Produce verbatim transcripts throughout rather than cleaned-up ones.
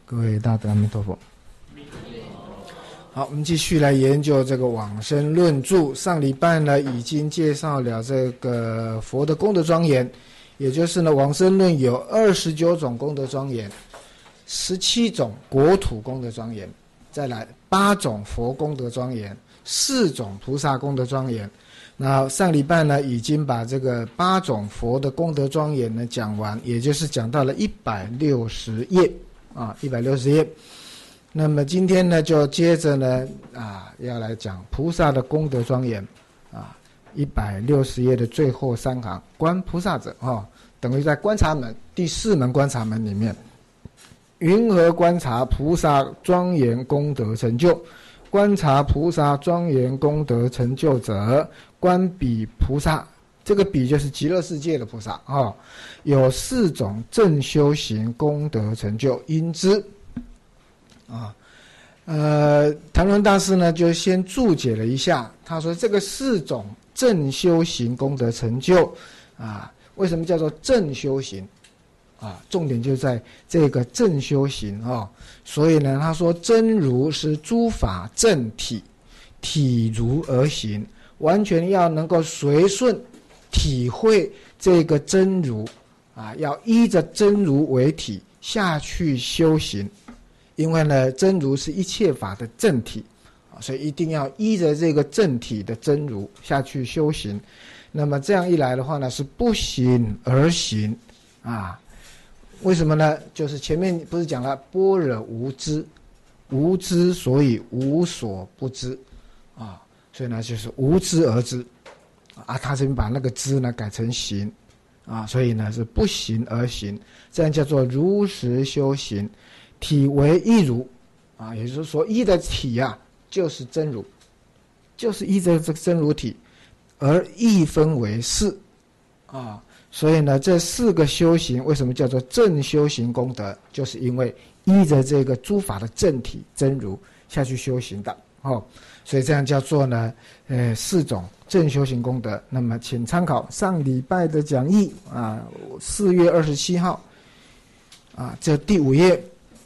各位大德阿弥陀佛。好，我们继续来研究这个往生论著。上礼拜呢，已经介绍了这个佛的功德庄严，也就是呢，往生论有二十九种功德庄严，十七种国土功德庄严，再来八种佛功德庄严，四种菩萨功德庄严。那上礼拜呢，已经把这个八种佛的功德庄严呢讲完，也就是讲到了一百六十页啊，一百六十页。那么今天呢，就接着呢啊，要来讲菩萨的功德庄严啊，一百六十页的最后三行，观菩萨者啊、哦，等于在观察门第四门观察门里面，云何观察菩萨庄严功德成就？观察菩萨庄严功德成就者，观彼菩萨，这个彼就是极乐世界的菩萨啊、哦，有四种正修行功德成就，因之啊，呃，谭纶大师呢就先注解了一下，他说这个四种正修行功德成就啊，为什么叫做正修行？啊，重点就在这个正修行啊、哦，所以呢，他说真如是诸法正体，体如而行，完全要能够随顺体会这个真如啊，要依着真如为体下去修行，因为呢，真如是一切法的正体啊，所以一定要依着这个正体的真如下去修行。那么这样一来的话呢，是不行而行啊。为什么呢？就是前面不是讲了般若无知，无知所以无所不知啊，所以呢就是无知而知啊。他这边把那个知呢改成行啊，所以呢是不行而行，这样叫做如实修行，体为一如啊，也就是说一的体啊就是真如，就是依着这个真如体，而一分为四啊。所以呢，这四个修行为什么叫做正修行功德？就是因为依着这个诸法的正体真如下去修行的哦，所以这样叫做呢，呃，四种正修行功德。那么，请参考上礼拜的讲义啊，四月二十七号啊，这第五页。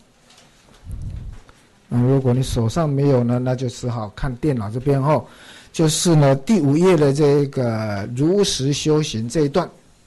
嗯，如果你手上没有呢，那就只好看电脑这边哦。就是呢，第五页的这个如实修行这一段。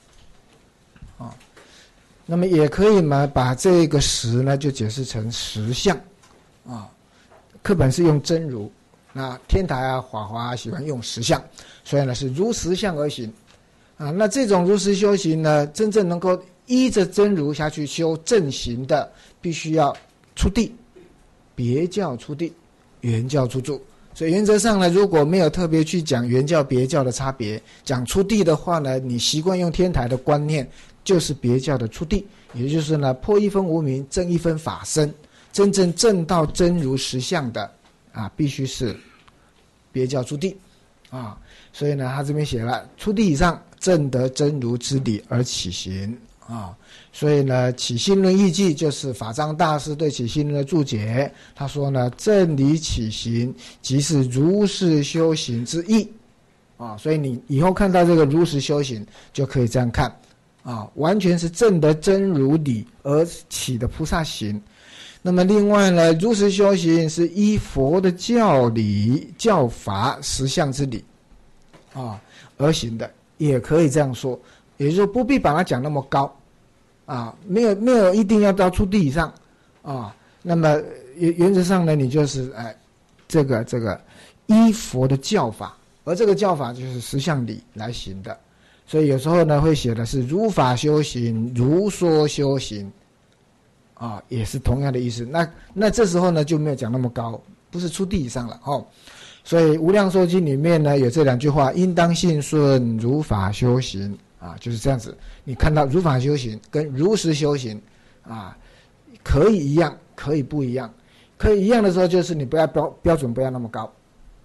那么也可以嘛，把这个实呢就解释成实相啊。课本是用真如，那天台啊、华华啊喜欢用实相，所以呢是如实相而行啊。那这种如实修行呢，真正能够依着真如下去修正行的，必须要出地，别教出地，原教出住。所以原则上呢，如果没有特别去讲原教别教的差别，讲出地的话呢，你习惯用天台的观念。就是别教的出地，也就是呢破一分无明，正一分法身，真正证到真如实相的啊，必须是别教出地啊。所以呢，他这边写了出地以上，证得真如之理而起行啊。所以呢，起信论义记就是法藏大师对起信论的注解。他说呢，正理起行即是如是修行之意啊。所以你以后看到这个如实修行，就可以这样看。啊，完全是证得真如理而起的菩萨行。那么另外呢，如实修行是依佛的教理教法实相之理啊而行的，也可以这样说。也就是说，不必把它讲那么高啊，没有没有一定要到出地以上啊。那么原原则上呢，你就是哎，这个这个依佛的教法，而这个教法就是实相理来行的。所以有时候呢，会写的是如法修行，如说修行，啊，也是同样的意思。那那这时候呢，就没有讲那么高，不是出地以上了哦。所以《无量寿经》里面呢，有这两句话：应当信顺如法修行啊，就是这样子。你看到如法修行跟如实修行啊，可以一样，可以不一样。可以一样的时候，就是你不要标标准不要那么高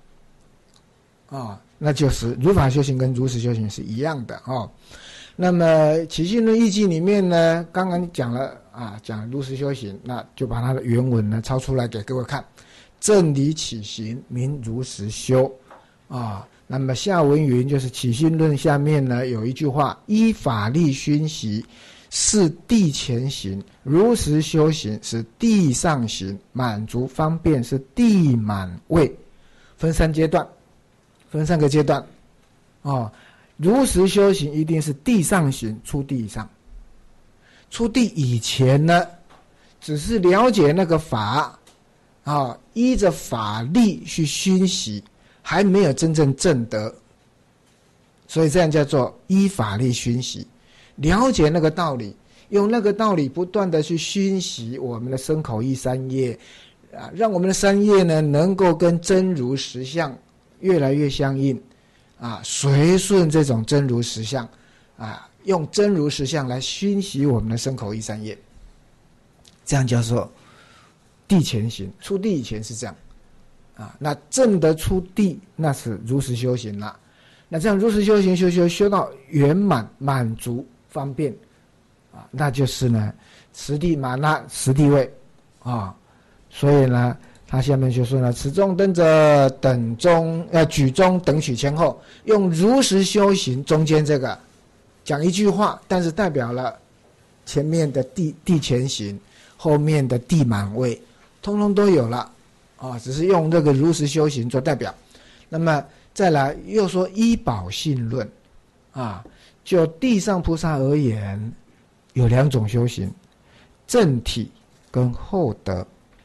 啊。那就是如法修行跟如实修行是一样的哦。那么起信论义记里面呢，刚刚讲了啊，讲如实修行，那就把它的原文呢抄出来给各位看。正理起行，名如实修啊。那么下文云就是起信论下面呢有一句话：依法力熏习， 是地前行，如实修行是地上行，满足方便是地满位，分三阶段，分三个阶段哦。如实修行一定是地上行，出地以上。出地以前呢，只是了解那个法啊，依着法力去熏习，还没有真正证得，所以这样叫做依法力熏习。了解那个道理，用那个道理不断的去熏习我们的身口意三业啊，让我们的三业呢能够跟真如实相越来越相应啊，随顺这种真如实相啊，用真如实相来熏习我们的身口意三业，这样叫做地前行。出地以前是这样啊，那证得出地那是如实修行了。那这样如实修行修修修到圆满满足方便啊，那就是呢十地满那十地位啊。所以呢他下面就说呢，此中等者等中呃举中等取前后，用如实修行中间这个讲一句话，但是代表了前面的地地前行，后面的地满位通通都有了啊，只是用这个如实修行做代表。那么再来又说依宝性论啊，就地上菩萨而言有两种修行，正体跟后德。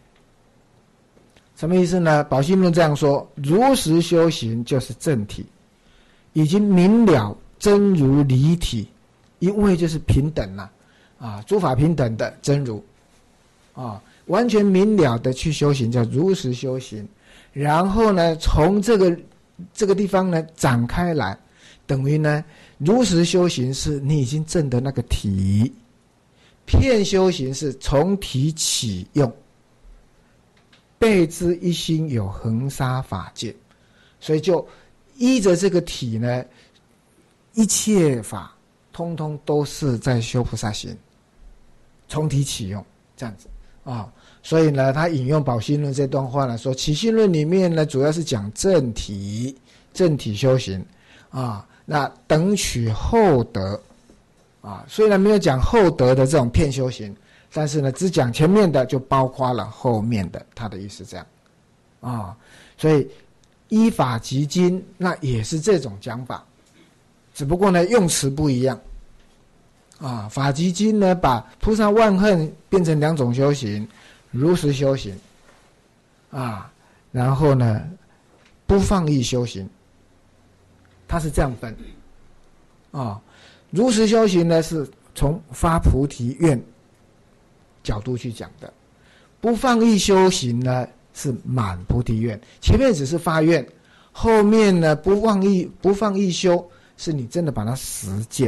什么意思呢？宝性论这样说，如实修行就是正体，已经明了真如离体，因为就是平等了啊，诸法平等的真如啊，完全明了的去修行叫如实修行。然后呢从这个这个地方呢展开来，等于呢如实修行是你已经证得那个体，片修行是从体起用，备知一心有恒沙法界。所以就依着这个体呢，一切法通通都是在修菩萨行，从体起用这样子啊。所以呢他引用宝性论这段话呢，说起信论里面呢主要是讲正体正体修行啊，那等取后德啊，虽然没有讲后德的这种片修行，但是呢只讲前面的就包括了后面的，他的意思这样啊。所以依法即经那也是这种讲法，只不过呢用词不一样啊。法即经呢把菩萨万恨变成两种修行，如实修行啊，然后呢不放逸修行，它是这样分啊。如实修行呢是从发菩提愿角度去讲的，不放逸修行呢是满菩提愿，前面只是发愿，后面呢不放逸不放逸修是你真的把它实践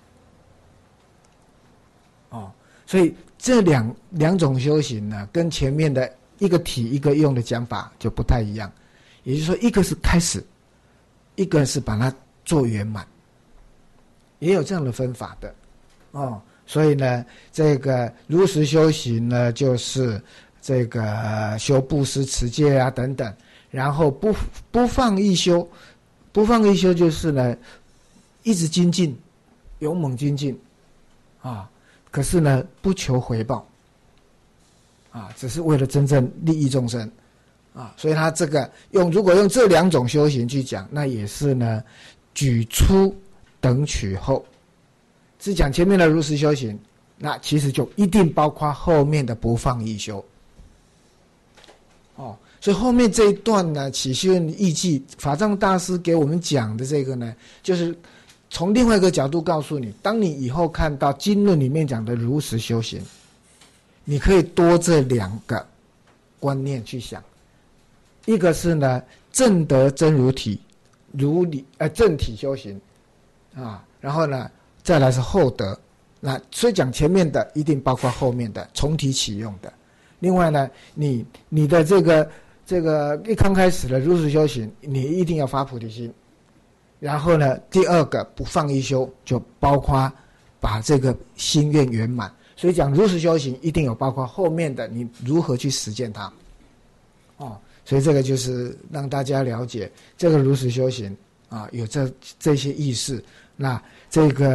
哦。所以这两两种修行呢跟前面的一个体一个用的讲法就不太一样，也就是说一个是开始，一个是把它做圆满，也有这样的分法的哦。所以呢这个如实修行呢就是这个修布施持戒啊等等，然后不不放逸修，不放逸修就是呢一直精进，勇猛精进啊，可是呢不求回报啊，只是为了真正利益众生啊。所以他这个用如果用这两种修行去讲，那也是呢举出等取后，只讲前面的如实修行，那其实就一定包括后面的不放逸修哦。所以后面这一段呢起信义记法藏大师给我们讲的这个呢，就是从另外一个角度告诉你，当你以后看到经论里面讲的如实修行，你可以多这两个观念去想，一个是呢正得真如体，如理呃正体修行啊，然后呢再来是后德，那所以讲前面的一定包括后面的从体起用的。另外呢你你的这个这个一刚开始的如实修行，你一定要发菩提心，然后呢第二个不放逸修就包括把这个心愿圆满。所以讲如实修行一定有包括后面的你如何去实践它哦。所以这个就是让大家了解这个如实修行啊，有这这些意识。那这个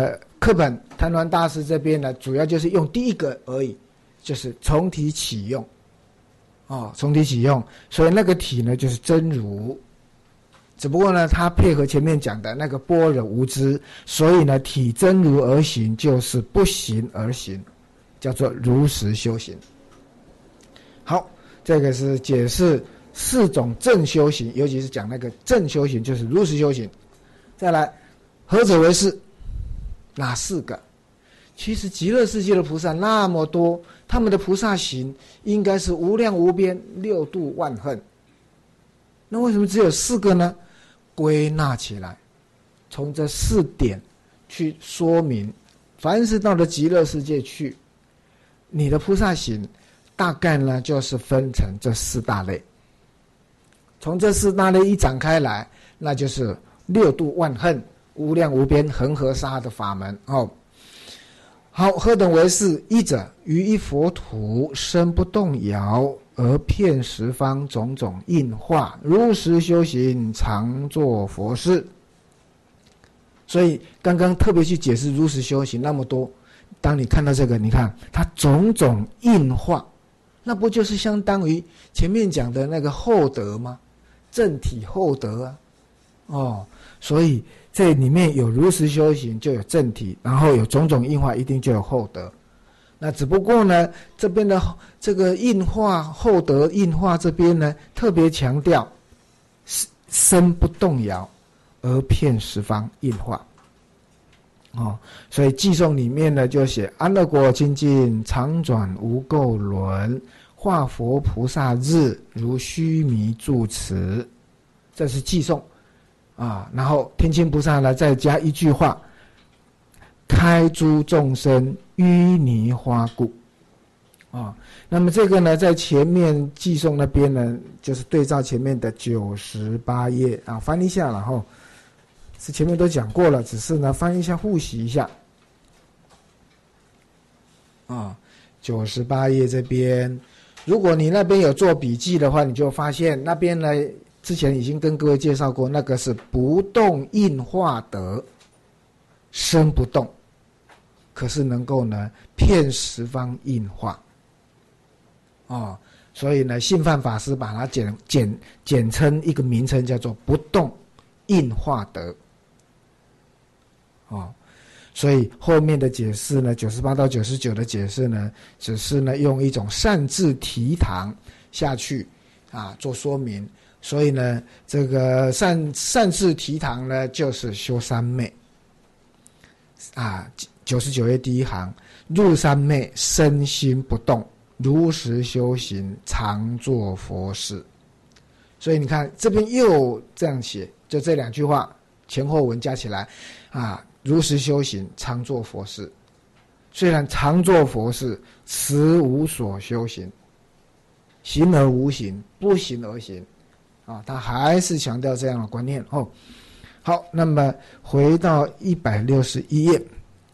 课本谭鸾大师这边呢，主要就是用第一个而已，就是从体起用，哦，从体起用，所以那个体呢就是真如，只不过呢，它配合前面讲的那个般若无知，所以呢，体真如而行就是不行而行，叫做如实修行。好，这个是解释四种正修行，尤其是讲那个正修行，就是如实修行。再来，何者为是？哪四个？其实极乐世界的菩萨那么多，他们的菩萨行应该是无量无边，六度万恨。那为什么只有四个呢？归纳起来，从这四点去说明，凡是到了极乐世界去，你的菩萨行大概呢就是分成这四大类。从这四大类一展开来，那就是六度万恨、无量无边、恒河沙的法门哦。好，何等为是？一者，于一佛土身不动摇，而遍十方种种应化，如实修行，常作佛事。所以刚刚特别去解释如实修行那么多，当你看到这个，你看它种种应化，那不就是相当于前面讲的那个厚德吗？正体厚德啊，哦，所以这里面有如实修行，就有正体，然后有种种应化，一定就有厚德。那只不过呢，这边的这个应化厚德应化这边呢，特别强调身不动摇，而遍十方应化。哦，所以偈颂里面呢就写安乐国清净，常转无垢轮，化佛菩萨日，如须弥住持。这是偈颂啊。然后天亲菩萨呢再加一句话：开诸众生淤泥花故。啊，那么这个呢，在前面偈颂那边呢，就是对照前面的九十八页啊，翻一下，然后是前面都讲过了，只是呢翻一下复习一下。啊，九十八页这边，如果你那边有做笔记的话，你就发现那边呢，之前已经跟各位介绍过，那个是不动应化德，身不动，可是能够呢遍十方应化。哦，所以呢，信范法师把它简简简称一个名称，叫做不动应化德。哦，所以后面的解释呢，九十八到九十九的解释呢，只是呢用一种善智提堂下去啊做说明。所以呢，这个善善智提堂呢，就是修三昧啊。九十九页第一行，入三昧，身心不动，如实修行，常作佛事。所以你看这边又这样写，就这两句话前后文加起来啊，如实修行，常作佛事。虽然常作佛事，实无所修行，行而无行，不行而行啊，他还是强调这样的观念哦。好，那么回到一百六十一页。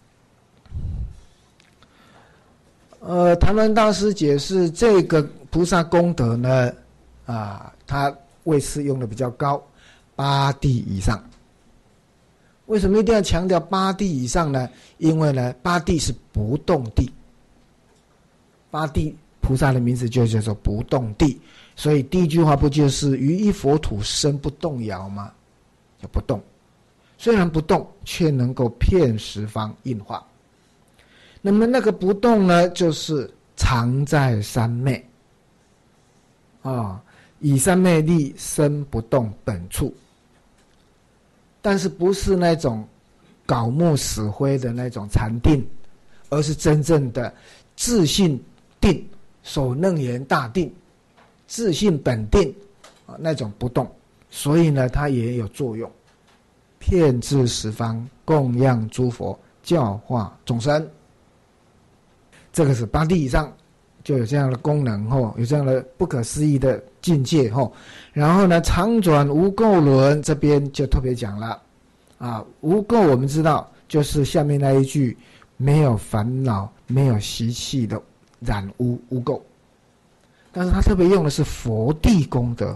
呃，谭鸾大师解释这个菩萨功德呢，啊，他位次用的比较高，八地以上。为什么一定要强调八地以上呢？因为呢，八地是不动地，八地菩萨的名字就叫做不动地，所以第一句话不就是于一佛土身不动摇吗？就不动，虽然不动，却能够遍十方应化。那么那个不动呢，就是常在三昧啊、哦，以三昧力身不动本处，但是不是那种槁木死灰的那种禅定，而是真正的自性定，守楞严大定，自性本定啊、哦、那种不动，所以呢，它也有作用，遍至十方，供养诸佛，教化众生。这个是八地以上就有这样的功能吼，有这样的不可思议的境界吼。然后呢，常转无垢轮这边就特别讲了啊，无垢我们知道就是下面那一句，没有烦恼、没有习气的染污污垢，但是他特别用的是佛地功德，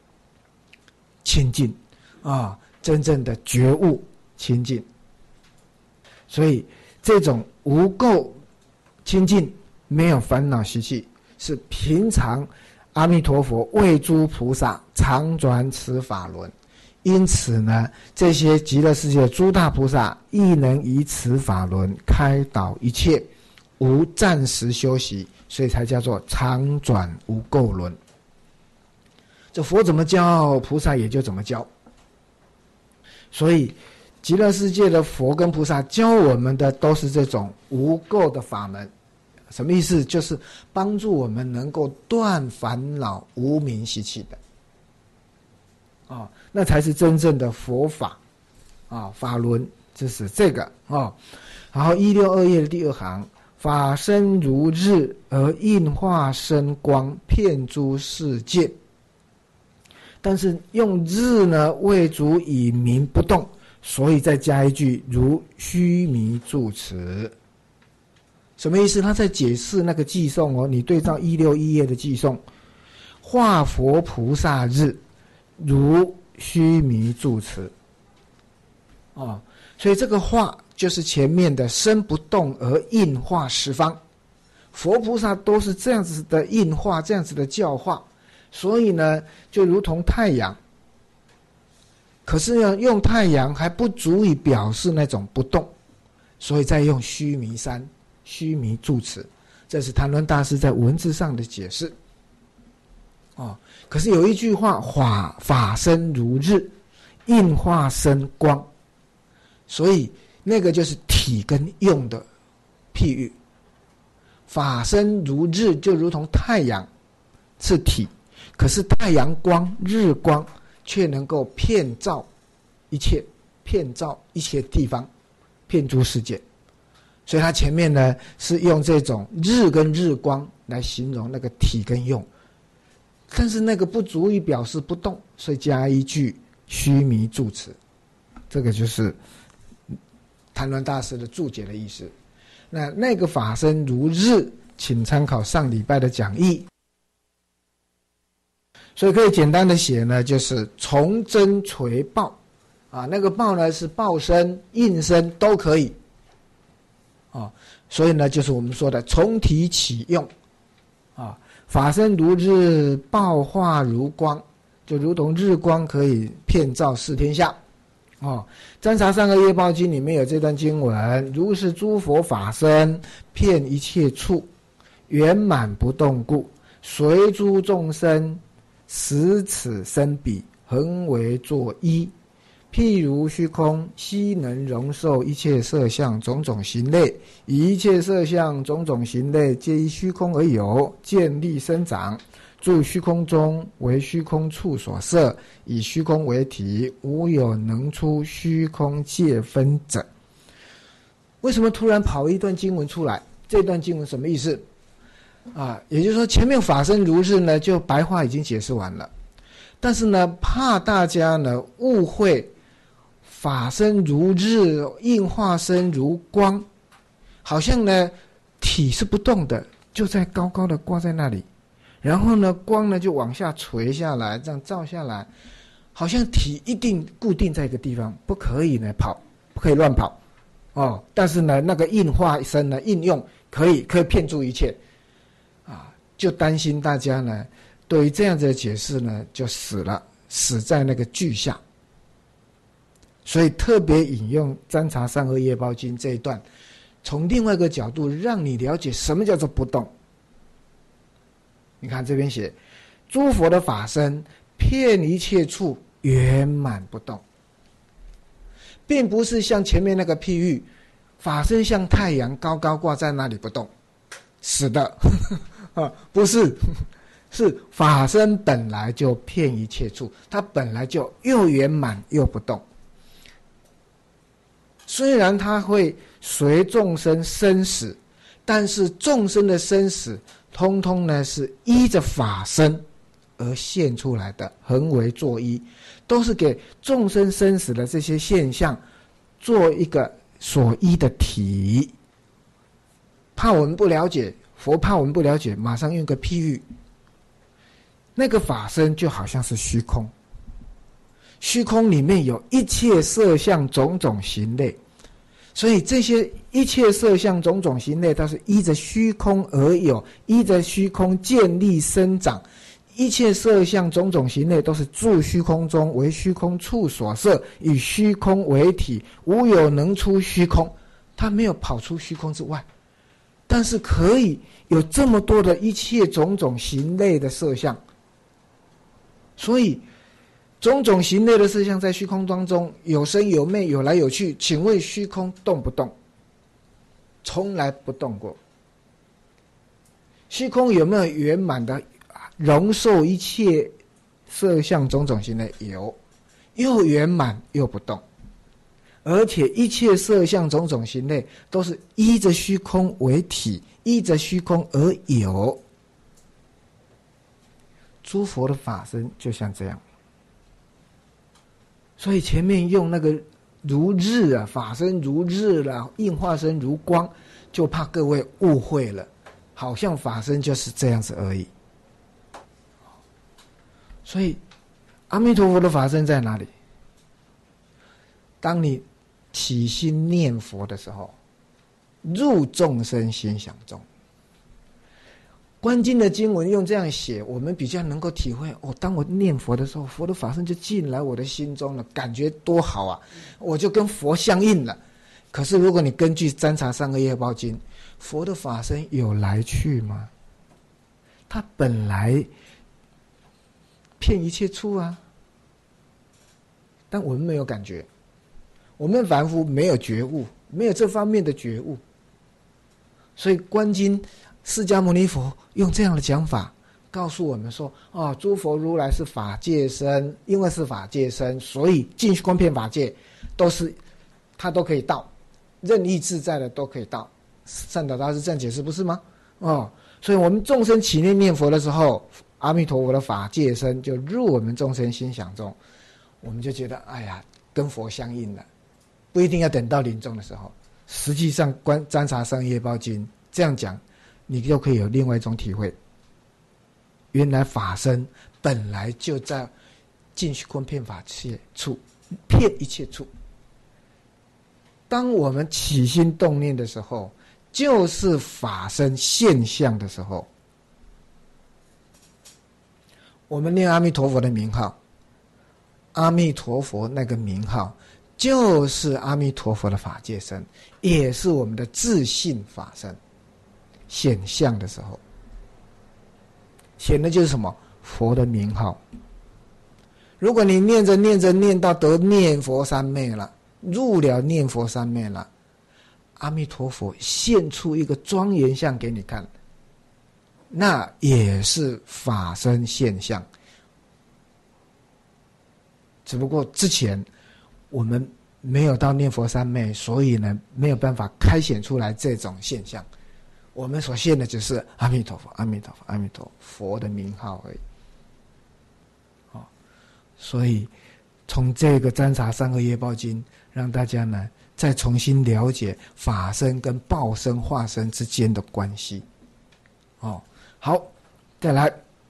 清净啊，真正的觉悟清净。 所以这种无垢清净，没有烦恼习气，是平常阿弥陀佛为诸菩萨常转此法轮。因此呢，这些极乐世界的诸大菩萨亦能以此法轮开导一切，无暂时休息，所以才叫做常转无垢轮。这佛怎么教，菩萨也就怎么教。所以极乐世界的佛跟菩萨教我们的都是这种无垢的法门。什么意思？就是帮助我们能够断烦恼无明习气的。哦，那才是真正的佛法啊，法轮就是这个哦。然后一六二页的第二行，法身如日而应化身光，遍诸世界。但是用日呢为主以明不动，所以再加一句如须弥住持。什么意思？他在解释那个偈颂哦，你对照一六一页的偈颂，化佛菩萨日如须弥住持，哦，所以这个化就是前面的身不动而应化十方，佛菩萨都是这样子的应化，这样子的教化，所以呢，就如同太阳。可是呢，用太阳还不足以表示那种不动，所以再用须弥山、须弥住持，这是谭纶大师在文字上的解释。哦，可是有一句话，法法身如日，应化身光，所以那个就是体跟用的譬喻。法身如日，就如同太阳是体，可是太阳光、日光却能够遍照一切，遍照一切地方，遍诸世界。所以它前面呢是用这种日跟日光来形容那个体跟用。但是那个不足以表示不动，所以加一句须弥住持，这个就是谭纶大师的注解的意思。那那个法身如日，请参考上礼拜的讲义。所以可以简单的写呢，就是从真垂报啊，那个报呢是报身、应身都可以啊，所以呢就是我们说的从体起用啊。法身如日，报化如光，就如同日光可以遍照四天下。哦，《占察三恶业报经》里面有这段经文：如是诸佛法身，遍一切处，圆满不动故，随诸众生，使此身彼，恒为作依。譬如虚空，悉能容受一切色相种种形类，一切色相种种形类，皆依虚空而有，建立生长。住虚空中，为虚空处所摄，以虚空为体，无有能出虚空界分者。为什么突然跑一段经文出来？这段经文什么意思？啊，也就是说，前面法身如日呢，就白话已经解释完了，但是呢，怕大家呢误会。法身如日，应化身如光，好像呢体是不动的，就在高高的挂在那里，然后呢光呢就往下垂下来，这样照下来，好像体一定固定在一个地方，不可以呢跑，不可以乱跑哦。但是呢那个应化身呢应用可以可以骗住一切啊，就担心大家呢对于这样子的解释呢就死了，死在那个句下。所以特别引用《占察三恶业报经》这一段，从另外一个角度让你了解什么叫做不动。你看这边写，诸佛的法身遍一切处圆满不动，并不是像前面那个譬喻，法身像太阳高高挂在那里不动，死的啊，不是，是法身本来就遍一切处，它本来就又圆满又不动。虽然它会随众生生死，但是众生的生死通通呢是依着法身而现出来的，恒为作依，都是给众生生死的这些现象做一个所依的体。怕我们不了解，佛怕我们不了解，马上用个譬喻，那个法身就好像是虚空，虚空里面有一切色相种种形类， 所以这些一切色相种种形类，它是依着虚空而有，依着虚空建立生长。一切色相种种形类都是住虚空中，为虚空处所摄，以虚空为体，无有能出虚空。它没有跑出虚空之外，但是可以有这么多的一切种种形类的色相。所以种种形类的色相在虚空当中有生有灭，有来有去，请问虚空动不动？从来不动过。虚空有没有圆满的容受一切色相种种形类？有，又圆满又不动。而且一切色相种种形类都是依着虚空为体，依着虚空而有。诸佛的法身就像这样。所以前面用那个如日啊，法身如日啦，应化身如光，就怕各位误会了，好像法身就是这样子而已。所以阿弥陀佛的法身在哪里？当你起心念佛的时候，入众生心想中。观经的经文用这样写，我们比较能够体会哦。当我念佛的时候，佛的法身就进来我的心中了，感觉多好啊！我就跟佛相应了。可是如果你根据《占察三恶业报经》，佛的法身有来去吗？他本来遍一切处啊，但我们没有感觉，我们凡夫没有觉悟，没有这方面的觉悟，所以观经释迦牟尼佛用这样的讲法告诉我们说：哦，诸佛如来是法界身，因为是法界身，所以尽虚空遍法界都是他都可以到，任意自在的都可以到。善导大师这样解释不是吗？哦，所以我们众生起念念佛的时候，阿弥陀佛的法界身就入我们众生心想中，我们就觉得哎呀，跟佛相应了，不一定要等到临终的时候。实际上观占察三恶业报经这样讲，你就可以有另外一种体会，原来法身本来就在尽虚空遍法界处，遍一切处。当我们起心动念的时候，就是法身现象的时候。我们念阿弥陀佛的名号，阿弥陀佛那个名号就是阿弥陀佛的法界身，也是我们的自性法身显相的时候，显的就是什么？佛的名号。如果你念着念着念到得念佛三昧了，入了念佛三昧了，阿弥陀佛现出一个庄严相给你看，那也是法身现象。只不过之前我们没有到念佛三昧，所以呢没有办法开显出来这种现象。我们所现的只是阿弥陀佛，阿弥陀佛，阿弥陀佛的名号而已。哦，所以从这个占察三恶业报经，让大家呢再重新了解法身跟报身化身之间的关系。哦，好，再来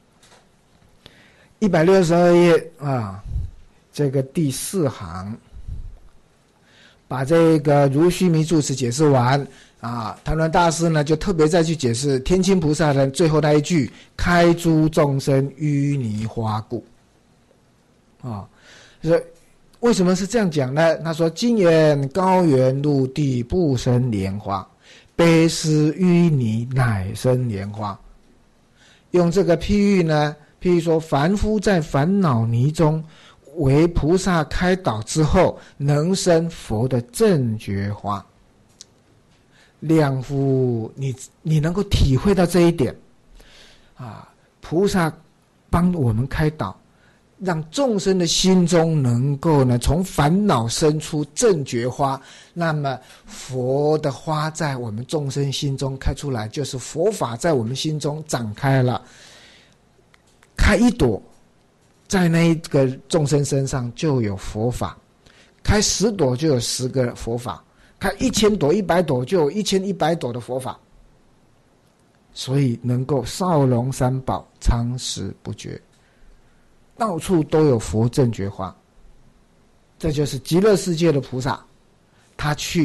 一百六十二页啊，这个第四行，把这个如须弥住持解释完啊，谭鸾大师呢就特别再去解释天亲菩萨的最后那一句：开诸众生淤泥花故。啊，说为什么是这样讲呢？他说：今言高原陆地不生莲花，悲思淤泥乃生莲花。用这个譬喻呢，譬如说凡夫在烦恼泥中，为菩萨开导之后，能生佛的正觉花。两夫，你你能够体会到这一点啊？菩萨帮我们开导，让众生的心中能够呢从烦恼生出正觉花，那么佛的花在我们众生心中开出来，就是佛法在我们心中展开了，开一朵，在那一个众生身上就有佛法，开十朵就有十个佛法，开一千朵一百朵就有一千一百朵的佛法，所以能够少龙三宝常时不绝，到处都有佛正觉花。这就是极乐世界的菩萨，他去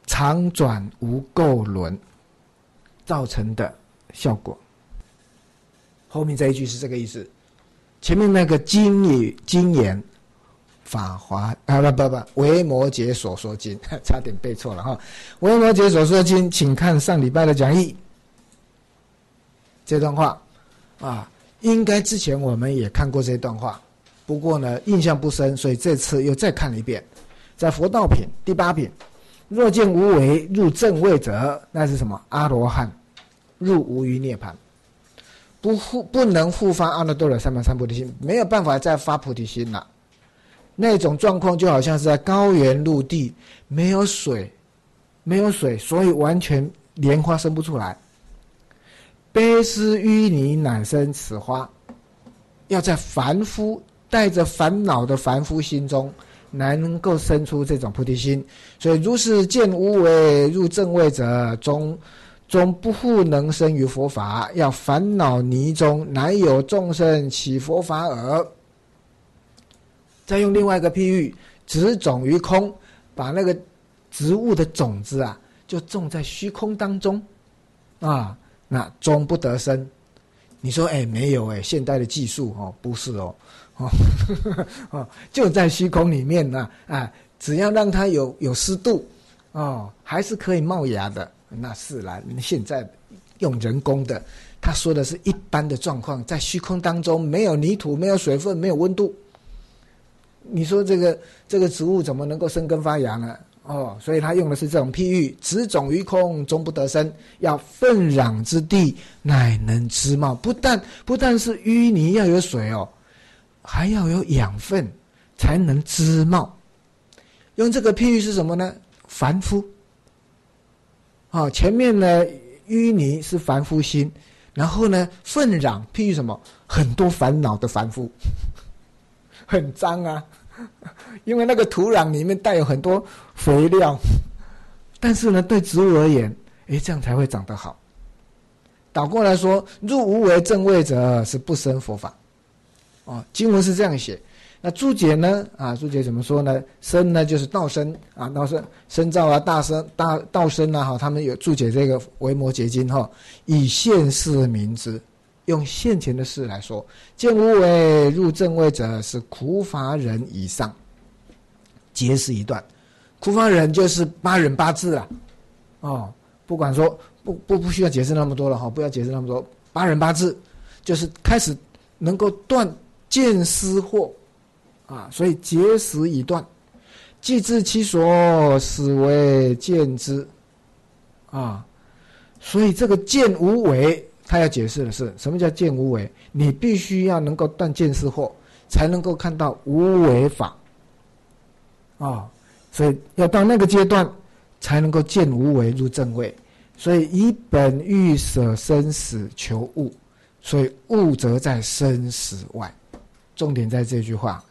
常转无垢轮造成的效果。后面这一句是这个意思，前面那个经语经言法华啊不不不维摩诘所说经差点背错了哈，维摩诘所说经请看上礼拜的讲义。这段话啊，应该之前我们也看过这段话，不过呢印象不深，所以这次又再看了一遍。在佛道品第八品，若见无为入正位者，那是什么？阿罗汉入无余涅槃，不复不能复发阿耨多罗三藐三菩提心，没有办法再发菩提心了。那种状况就好像是在高原陆地，没有水，没有水，所以完全莲花生不出来。悲思淤泥乃生此花，要在凡夫带着烦恼的凡夫心中，才能够生出这种菩提心。所以如是见无为入正位者，终终不复能生于佛法。要烦恼泥中，乃有众生起佛法耳。再用另外一个譬喻，植种于空，把那个植物的种子啊，就种在虚空当中啊。那终不得生。你说哎，没有哎，现代的技术哦，不是哦，哦，哦就在虚空里面呢，啊，只要让它有有湿度，哦，还是可以冒芽的。那是啦，现在用人工的，他说的是一般的状况，在虚空当中没有泥土，没有水分，没有温度，你说这个这个植物怎么能够生根发芽呢？哦，所以他用的是这种譬喻，植种于空，终不得生。要愤壤之地，乃能滋茂。不但不但是淤泥要有水哦，还要有养分，才能滋茂。用这个譬喻是什么呢？凡夫。哦，前面呢淤泥是凡夫心，然后呢愤壤譬喻什么？很多烦恼的凡夫，很脏啊。因为那个土壤里面带有很多肥料，但是呢对植物而言，诶，这样才会长得好。倒过来说，入无为正位者是不生佛法。哦，经文是这样写。那注解呢？啊，注解怎么说呢？生呢就是道生啊，道生生造啊，大生大道生啊，哈，他们有注解这个维摩诘经哈，以现世明之。用现前的事来说，见无为入正位者是苦法忍以上，结是一段。苦法忍就是八忍八智啦，哦，不管说不不不需要解释那么多了哈，不要解释那么多。八忍八智就是开始能够断见思惑啊，所以结识已断，既知其所，始为见之啊，所以这个见无为。他要解释的是什么叫见无为，你必须要能够断见思惑，才能够看到无为法啊、哦，所以要到那个阶段才能够见无为入正位。所以以本欲舍生死求物，所以物则在生死外。重点在这句话，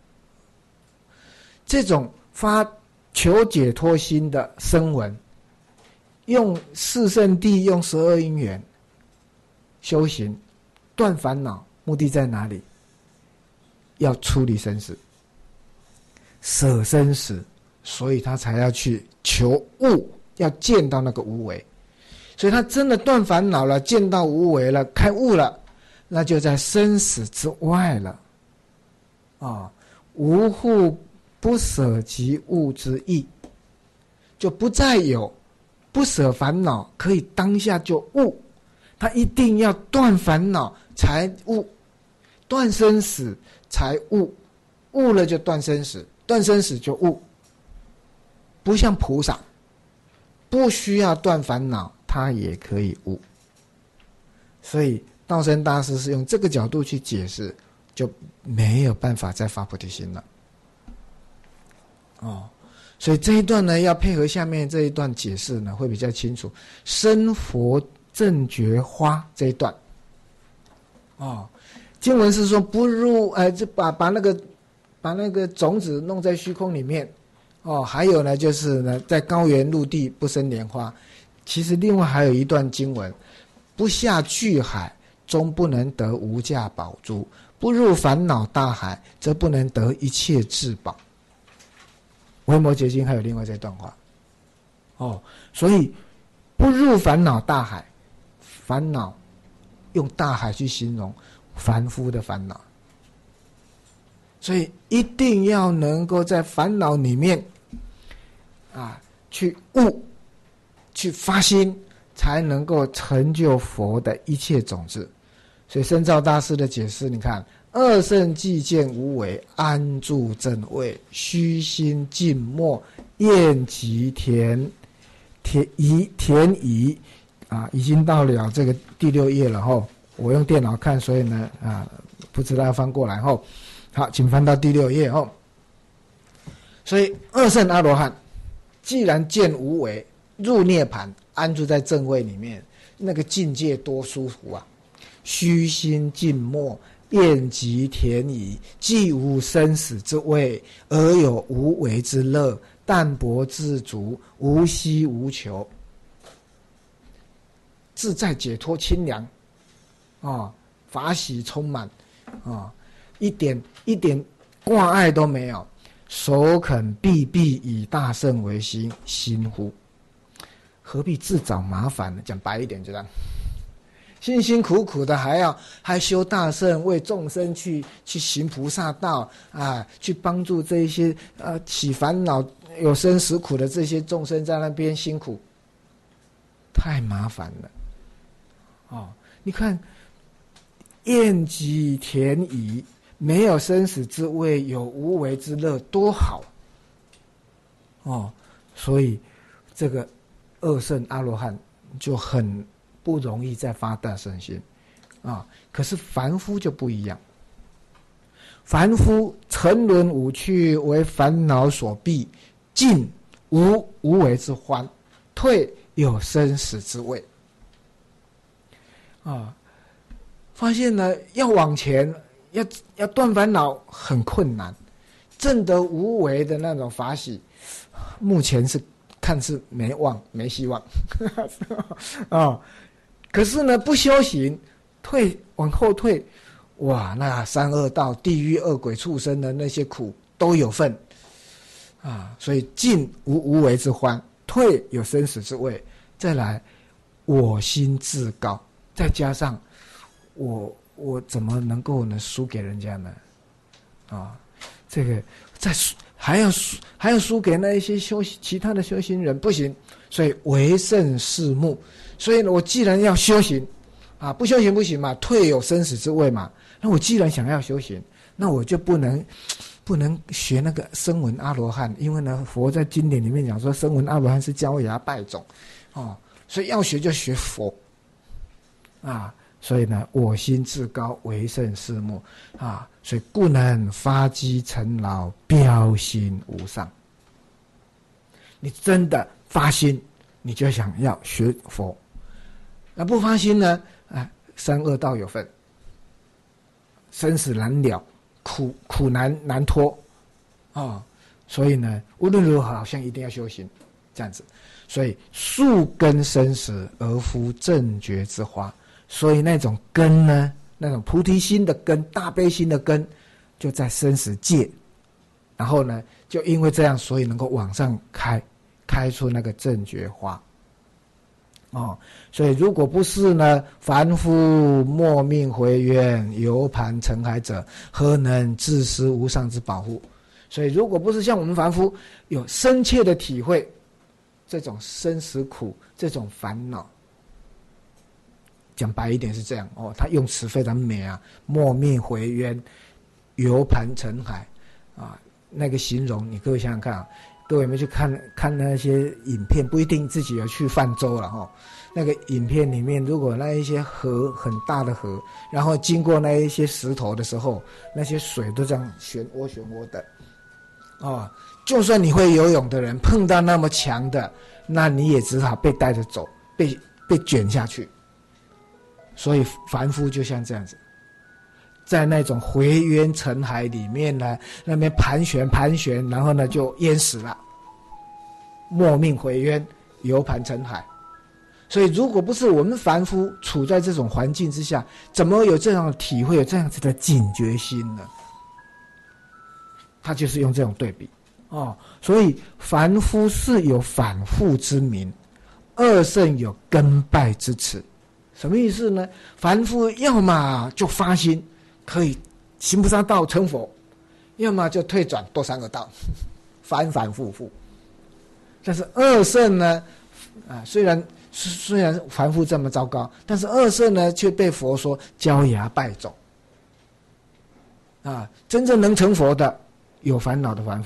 这种发求解脱心的声闻，用四圣谛，用十二因缘修行断烦恼，目的在哪里？要出离生死，舍生死，所以他才要去求悟，要见到那个无为。所以他真的断烦恼了，见到无为了，开悟了，那就在生死之外了。啊、哦，无护不舍及物之意，就不再有不舍烦恼，可以当下就悟。他一定要断烦恼才悟，断生死才悟，悟了就断生死，断生死就悟。不像菩萨，不需要断烦恼，他也可以悟。所以道生大师是用这个角度去解释，就没有办法再发菩提心了。哦，所以这一段呢，要配合下面这一段解释呢，会比较清楚。生佛正觉花这一段，哦，经文是说不入，呃，就把把那个把那个种子弄在虚空里面，哦，还有呢，就是呢，在高原陆地不生莲花。其实另外还有一段经文，不下巨海，终不能得无价宝珠；不入烦恼大海，则不能得一切至宝。维摩诘经还有另外这段话。 哦，所以不入烦恼大海，烦恼用大海去形容凡夫的烦恼，所以一定要能够在烦恼里面啊去悟，去发心，才能够成就佛的一切种子。所以深造大师的解释，你看，二圣寂见无为，安住正位，虚心静默，厌其田田夷田夷啊，已经到了这个第六页了吼。我用电脑看，所以呢啊，不知道要翻过来吼。好，请翻到第六页吼。所以二圣阿罗汉，既然见无为，入涅槃，安住在正位里面，那个境界多舒服啊！虚心静默，厌极田夷，既无生死之味，而有无为之乐，淡泊自足，无希无求，自在解脱清凉啊、哦，法喜充满啊、哦，一点一点挂碍都没有。首肯必必以大圣为心心乎？何必自找麻烦呢？讲白一点就这样。辛辛苦苦的还要还修大圣，为众生去去行菩萨道啊，去帮助这一些呃起烦恼有生死苦的这些众生，在那边辛苦，太麻烦了。哦，你看，厌极田夷，没有生死之味，有无为之乐，多好！哦，所以这个二圣阿罗汉就很不容易再发大圣心啊。可是凡夫就不一样，凡夫沉沦五趣，为烦恼所蔽，进无无为之欢，退有生死之味啊。发现呢，要往前，要要断烦恼很困难，证得无为的那种法喜，目前是看是没望没希望啊。可是呢，不修行，退往后退，哇，那三恶道、地狱、恶鬼、畜生的那些苦都有份啊。所以进无无为之欢，退有生死之味。再来，我心自高，再加上我我怎么能够呢输给人家呢？啊，这个再还要输还要输给那一些修其他的修行人，不行。所以为圣是目。所以呢，我既然要修行，啊，不修行不行嘛，退有生死之味嘛。那我既然想要修行，那我就不能不能学那个声闻阿罗汉，因为呢，佛在经典里面讲说，声闻阿罗汉是焦芽败种，哦，所以要学就学佛，啊，所以呢，我心自高，为圣是目，啊，所以故能发机成劳，标心无上。你真的发心，你就想要学佛。那不发心呢？啊，三恶道有份，生死难了，苦苦难难脱，啊、哦，所以呢，无论如何，好像一定要修行，这样子。所以树根生死，而夫正觉之花。所以那种根呢，那种菩提心的根、大悲心的根，就在生死界。然后呢，就因为这样，所以能够往上开，开出那个正觉花。哦，所以如果不是呢，凡夫莫命回冤，游盘尘海者，何能自失无上之保护？所以如果不是像我们凡夫有深切的体会这种生死苦，这种烦恼，讲白一点是这样哦，他用词非常美啊，莫命回冤，游盘尘海啊，那个形容，你各位想想看啊。各位有没有去看看那些影片？不一定自己有去泛舟了哈。那个影片里面，如果那一些河很大的河，然后经过那一些石头的时候，那些水都这样漩涡漩涡的，哦，就算你会游泳的人碰到那么强的，那你也只好被带着走，被被卷下去。所以凡夫就像这样子。在那种回冤尘海里面呢，那边盘旋盘旋，然后呢就淹死了，莫命回冤，游盘尘海。所以如果不是我们凡夫处在这种环境之下，怎么有这样的体会，有这样子的警觉心呢？他就是用这种对比哦，所以凡夫是有反复之名，二圣有根败之词。什么意思呢？凡夫要么就发心可以行菩萨道成佛，要么就退转堕三恶道，反反复复。但是二圣呢，啊，虽然虽然凡夫这么糟糕，但是二圣呢却被佛说焦芽败种。啊，真正能成佛的有烦恼的凡夫，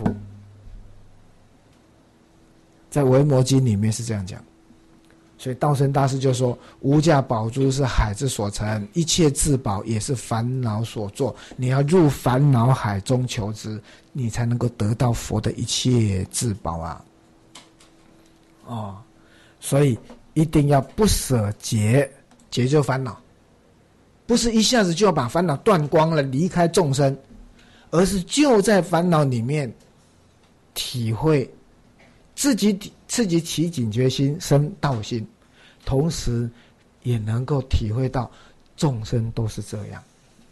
在维摩经里面是这样讲。所以道生大师就说，无价宝珠是海之所成，一切至宝也是烦恼所作，你要入烦恼海中求之，你才能够得到佛的一切至宝啊。哦，所以一定要不舍劫，劫就烦恼，不是一下子就要把烦恼断光了离开众生，而是就在烦恼里面体会自己自己起警觉心生道心，同时也能够体会到众生都是这样，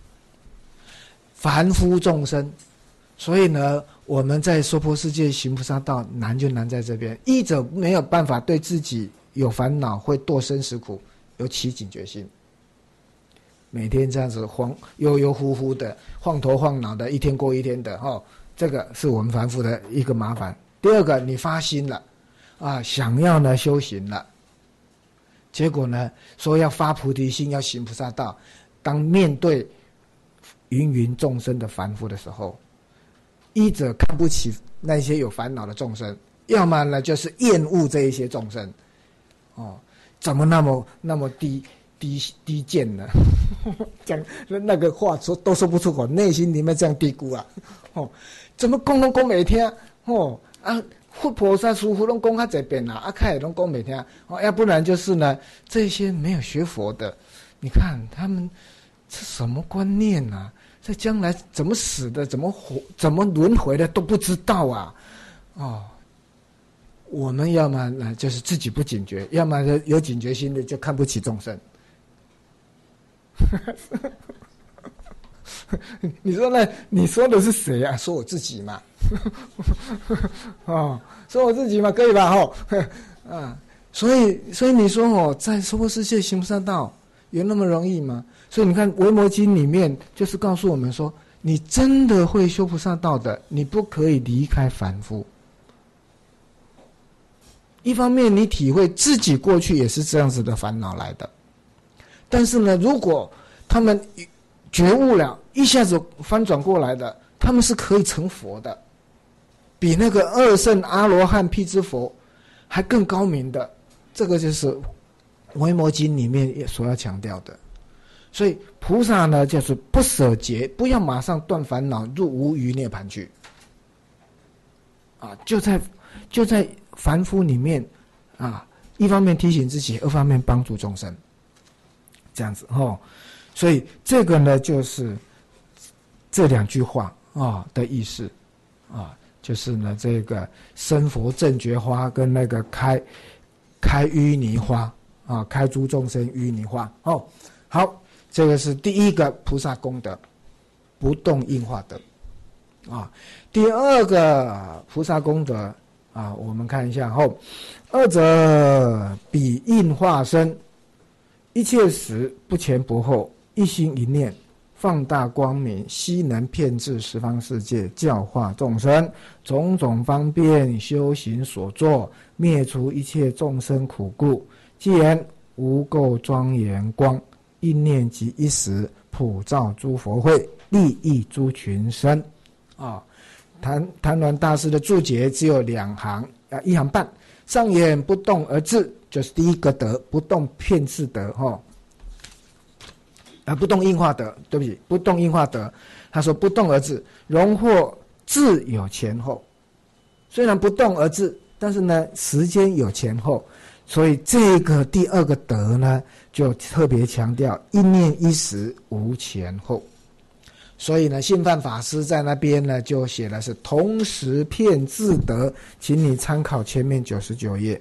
凡夫众生。所以呢，我们在娑婆世界行菩萨道难就难在这边，一者没有办法对自己有烦恼会堕生死苦有起警觉心，每天这样子晃悠悠忽忽的晃头晃脑的，一天过一天的，哦，这个是我们凡夫的一个麻烦。第二个，你发心了啊，想要呢修行了，结果呢说要发菩提心，要行菩萨道，当面对芸芸众生的凡夫的时候，一者看不起那些有烦恼的众生，要么呢就是厌恶这一些众生。哦，怎么那么那么低低低贱呢？讲那个话说都说不出口，内心里面这样嘀咕啊！哦，怎么讲拢讲袂听？哦啊，佛菩萨师父拢讲较这边啦，啊，开拢讲袂听。哦，要不然就是呢，这些没有学佛的，你看他们是什么观念啊？在将来怎么死的，怎么活，怎么轮回的都不知道啊！哦，我们要么呢就是自己不警觉，要么有警觉心的就看不起众生。你说呢？你说的是谁啊？说我自己嘛。哦，说我自己嘛，可以吧？哦，啊，所以所以你说哦，在娑婆世界行菩萨道有那么容易吗？所以你看《维摩经》里面就是告诉我们说，你真的会修菩萨道的，你不可以离开凡夫。一方面你体会自己过去也是这样子的烦恼来的，但是呢，如果他们觉悟了，一下子翻转过来的，他们是可以成佛的，比那个二圣阿罗汉辟支佛还更高明的。这个就是《维摩经》里面所要强调的。所以菩萨呢，就是不舍劫，不要马上断烦恼，入无余涅盘去。啊，就在就在凡夫里面啊，一方面提醒自己，二方面帮助众生，这样子哦。所以这个呢，就是这两句话啊的意思啊，就是呢这个生佛正觉花跟那个开开淤泥花啊，开诸众生淤泥花哦。好，这个是第一个菩萨功德，不动应化德啊。第二个菩萨功德啊，我们看一下后，二者比应化身，一切时不前不后，一心一念，放大光明，悉能遍至十方世界，教化众生，种种方便修行所作，灭除一切众生苦故。既然无垢庄严光，一念即一时，普照诸佛会，利益诸群生。啊，谭谭鸾大师的注解只有两行啊，一行半。上言不动而至，就是第一个德，不动遍智德哈。哦啊，不动应化德，对不起，不动应化德。他说不动而至，荣获智有前后。虽然不动而至，但是呢，时间有前后，所以这个第二个德呢，就特别强调一念一时无前后。所以呢，信范法师在那边呢就写的是同时遍智德，请你参考前面九十九页。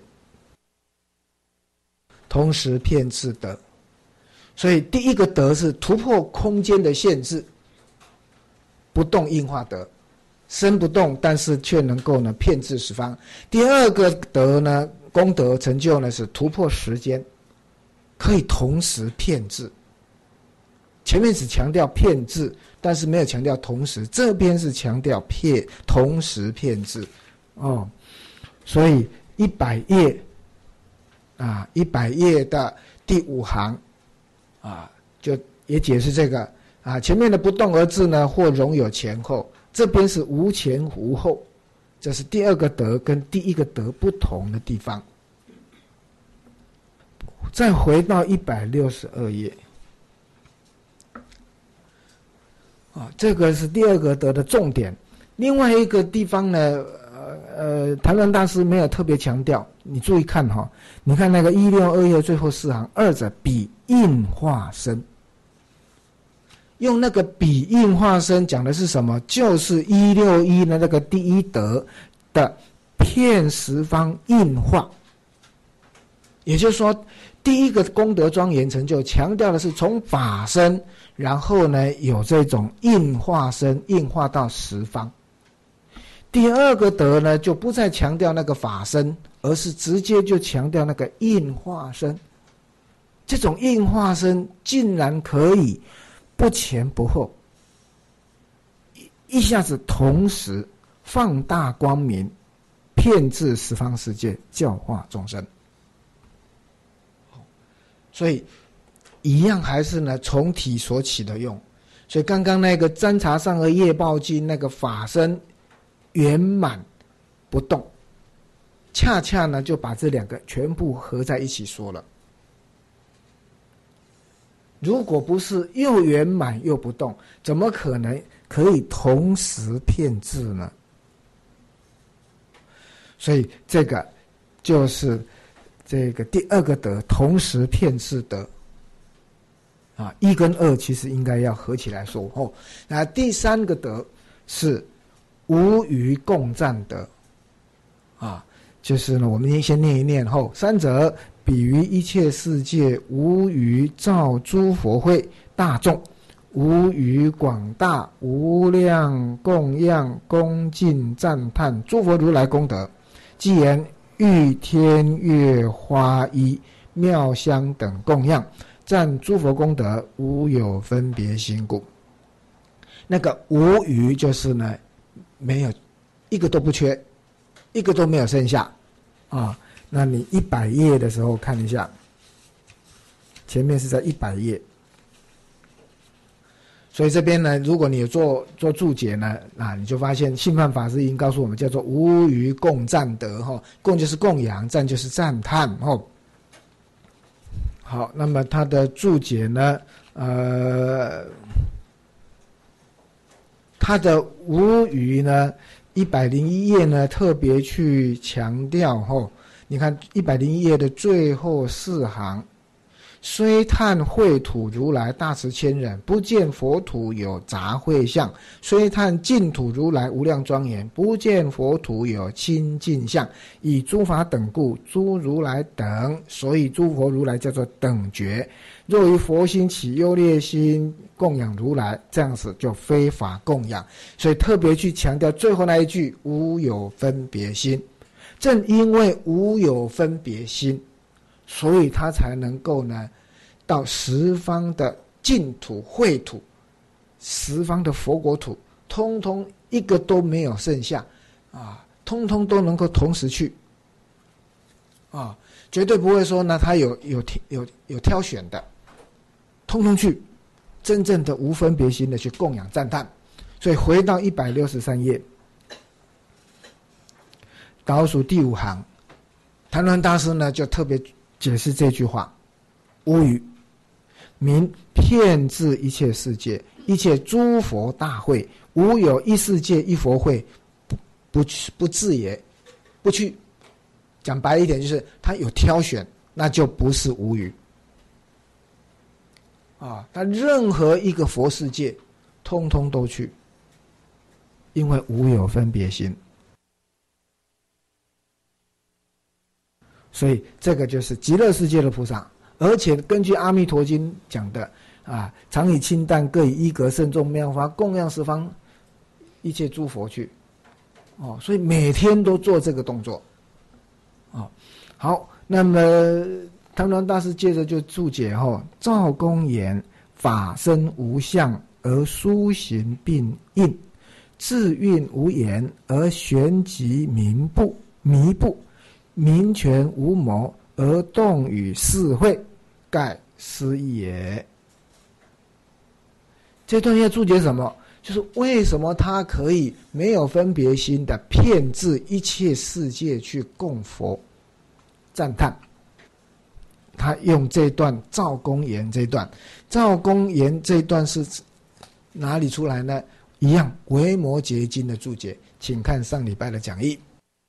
同时遍智德。所以第一个德是突破空间的限制，不动应化德。 身不动，但是却能够呢遍至十方。第二个德呢，功德成就呢是突破时间，可以同时遍至。前面只强调遍至，但是没有强调同时，这边是强调遍同时遍至哦。所以一百页啊，一百页的第五行啊，就也解释这个啊，前面的不动而至呢，或容有前后，这边是无前无后，这是第二个德跟第一个德不同的地方。再回到一百六十二页啊，这个是第二个德的重点。另外一个地方呢，呃呃，谭鸾大师没有特别强调，你注意看哈、哦，你看那个一六二页最后四行，二者比应化身，用那个比应化身讲的是什么？就是一六一的那个第一德的遍十方应化，也就是说，第一个功德庄严成就强调的是从法身，然后呢有这种应化身，应化到十方。第二个德呢，就不再强调那个法身，而是直接就强调那个应化身。这种应化身竟然可以不前不后，一下子同时放大光明，遍至十方世界，教化众生。所以一样还是呢从体所起的用。所以刚刚那个占察上和业报经那个法身圆满不动，恰恰呢就把这两个全部合在一起说了。如果不是又圆满又不动，怎么可能可以同时遍至呢？所以这个就是这个第二个德，同时遍至德啊，一跟二其实应该要合起来说哦。那第三个德是无余共赞德啊，就是呢，我们先念一念后，三者比于一切世界无余造诸佛会大众，无余广大无量供养恭敬赞叹诸佛如来功德，即言欲天月花衣妙香等供养，赞诸佛功德无有分别心故。那个无余就是呢，没有一个都不缺，一个都没有剩下啊。那你一百页的时候看一下，前面是在一百页，所以这边呢，如果你有做做注解呢，啊，你就发现信范法师已经告诉我们，叫做无余共赞德哈，供就是供养，赞就是赞叹哈。好，那么他的注解呢，呃，他的无余呢，一百零一页呢特别去强调哈。你看一百零一页的最后四行，虽叹秽土如来大慈谦忍，不见佛土有杂秽相；虽叹净土如来无量庄严，不见佛土有清净相。以诸法等故，诸如来等，所以诸佛如来叫做等觉。若于佛心起优劣心供养如来，这样子就非法供养。所以特别去强调最后那一句无有分别心。正因为无有分别心，所以他才能够呢，到十方的净土秽土，十方的佛国土，通通一个都没有剩下啊，通通都能够同时去啊，绝对不会说呢他有有有有挑选的，通通去，真正的无分别心的去供养赞叹。所以回到一百六十三页。倒数第五行，谭鸾大师呢就特别解释这句话：无余，名遍至一切世界，一切诸佛大会，无有一世界一佛会不不不至也，不去。讲白一点，就是他有挑选，那就不是无余啊。他任何一个佛世界，通通都去，因为无有分别心。所以这个就是极乐世界的菩萨，而且根据阿弥陀经讲的啊，常以清淡各以一格慎重妙法供养十方一切诸佛去，哦，所以每天都做这个动作，哦，好，那么唐传大师接着就注解后，赵公言法身无相而殊行并应，自蕴无言而旋即明不弥不，明权无谋而动与世会，盖斯义也。这段要注解什么？就是为什么他可以没有分别心的遍至一切世界去供佛赞叹。他用这段赵公言这段，赵公言这段是哪里出来呢？一样维摩诘经的注解，请看上礼拜的讲义。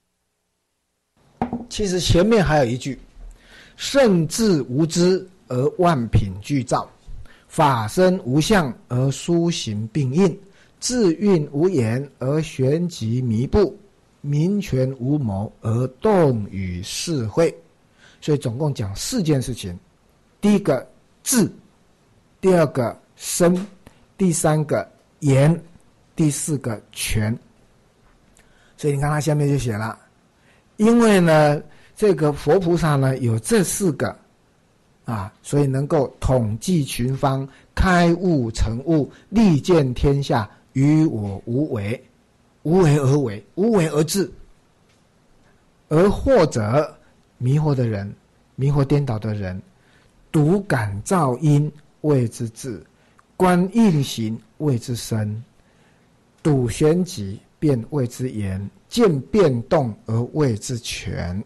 其实前面还有一句，圣智无知而万品具造，法身无相而殊行并应，自蕴无言而旋即弥不，明权无谋而动与世会。所以总共讲四件事情，第一个智，第二个身，第三个言，第四个权。所以你看他下面就写了，因为呢这个佛菩萨呢有这四个啊，所以能够统计群芳，开悟成悟，利见天下，于我无为，无为而为，无为而治。而或者迷惑的人，迷惑颠倒的人，独感噪音谓之智，观应行谓之身，睹旋即便谓之言，见变动而谓之权。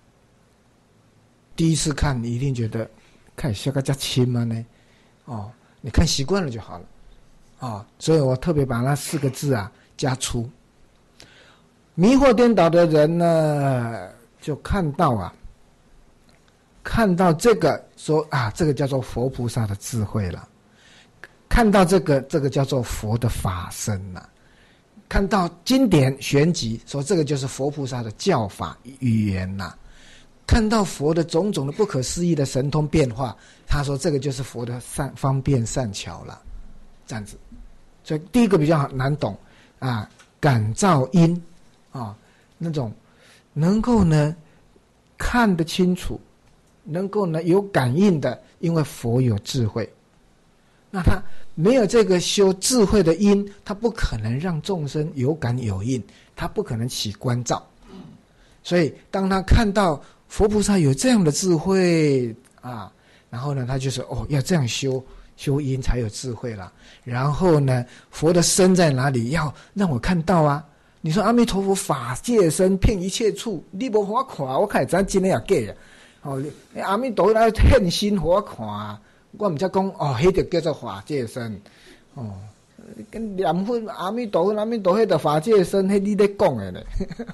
第一次看你一定觉得看小个加轻吗呢？哦，你看习惯了就好了啊、哦。所以我特别把那四个字啊加粗。迷惑颠倒的人呢，就看到啊，看到这个说啊，这个叫做佛菩萨的智慧了；看到这个，这个叫做佛的法身了；看到经典玄集，说这个就是佛菩萨的教法语言呐。看到佛的种种的不可思议的神通变化，他说这个就是佛的善方便善巧了，这样子。所以第一个比较难懂啊，感噪音啊，那种能够呢看得清楚，能够呢有感应的，因为佛有智慧。那他没有这个修智慧的因，他不可能让众生有感有应，他不可能起观照。所以当他看到佛菩萨有这样的智慧啊，然后呢他就说哦，要这样修修因才有智慧啦。然后呢佛的身在哪里，要让我看到啊。你说阿弥陀佛法界身遍一切处，你没给我看，我看咱真的也假啊。哦，阿弥陀佛来现身给我看啊，我不才讲哦，那就叫做法界身哦。跟念佛阿弥陀佛阿弥陀佛的法界身，那你在讲的呢？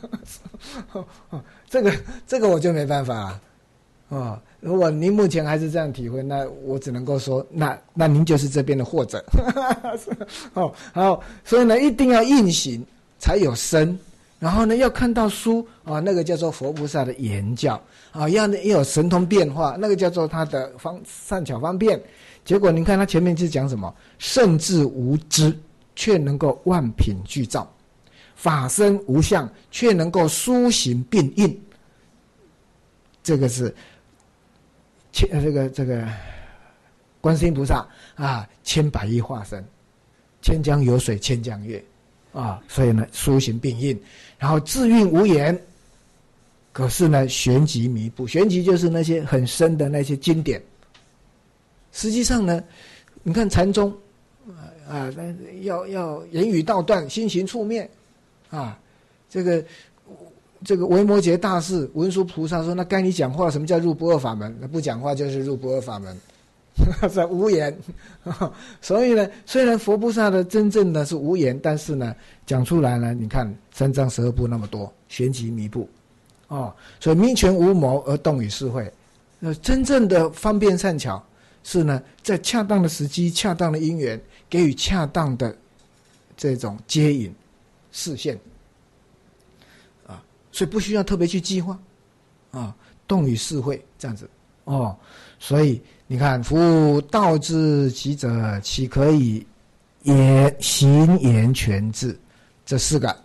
这个这个我就没办法啊。哦，如果您目前还是这样体会，那我只能够说，那那您就是这边的或者。哦，好，所以呢，一定要应行才有身，然后呢，要看到书啊，那个叫做佛菩萨的言教啊，要要有神通变化，那个叫做他的方善巧方便。结果您看他前面是讲什么？圣智无知，却能够万品具造；法身无相，却能够殊行并应。这个是千这个这个观世音菩萨啊，千百亿化身，千江有水千江月啊，所以呢，殊行并应。然后自蕴无言，可是呢，玄极弥不，玄极就是那些很深的那些经典。实际上呢，你看禅宗啊，要要言语道断，心行处灭啊，这个这个维摩诘大士文殊菩萨说，那该你讲话，什么叫入不二法门？那不讲话就是入不二法门，是无言。所以呢，虽然佛菩萨的真正的是无言，但是呢，讲出来呢，你看三藏十二部那么多，玄极弥不哦，所以明权无谋而动与世会，呃，真正的方便善巧。是呢，在恰当的时机、恰当的因缘，给予恰当的这种接引视线啊，所以不需要特别去计划啊，动与世会这样子哦。所以你看，夫道之极者，岂可以言行言全智？ 这四个，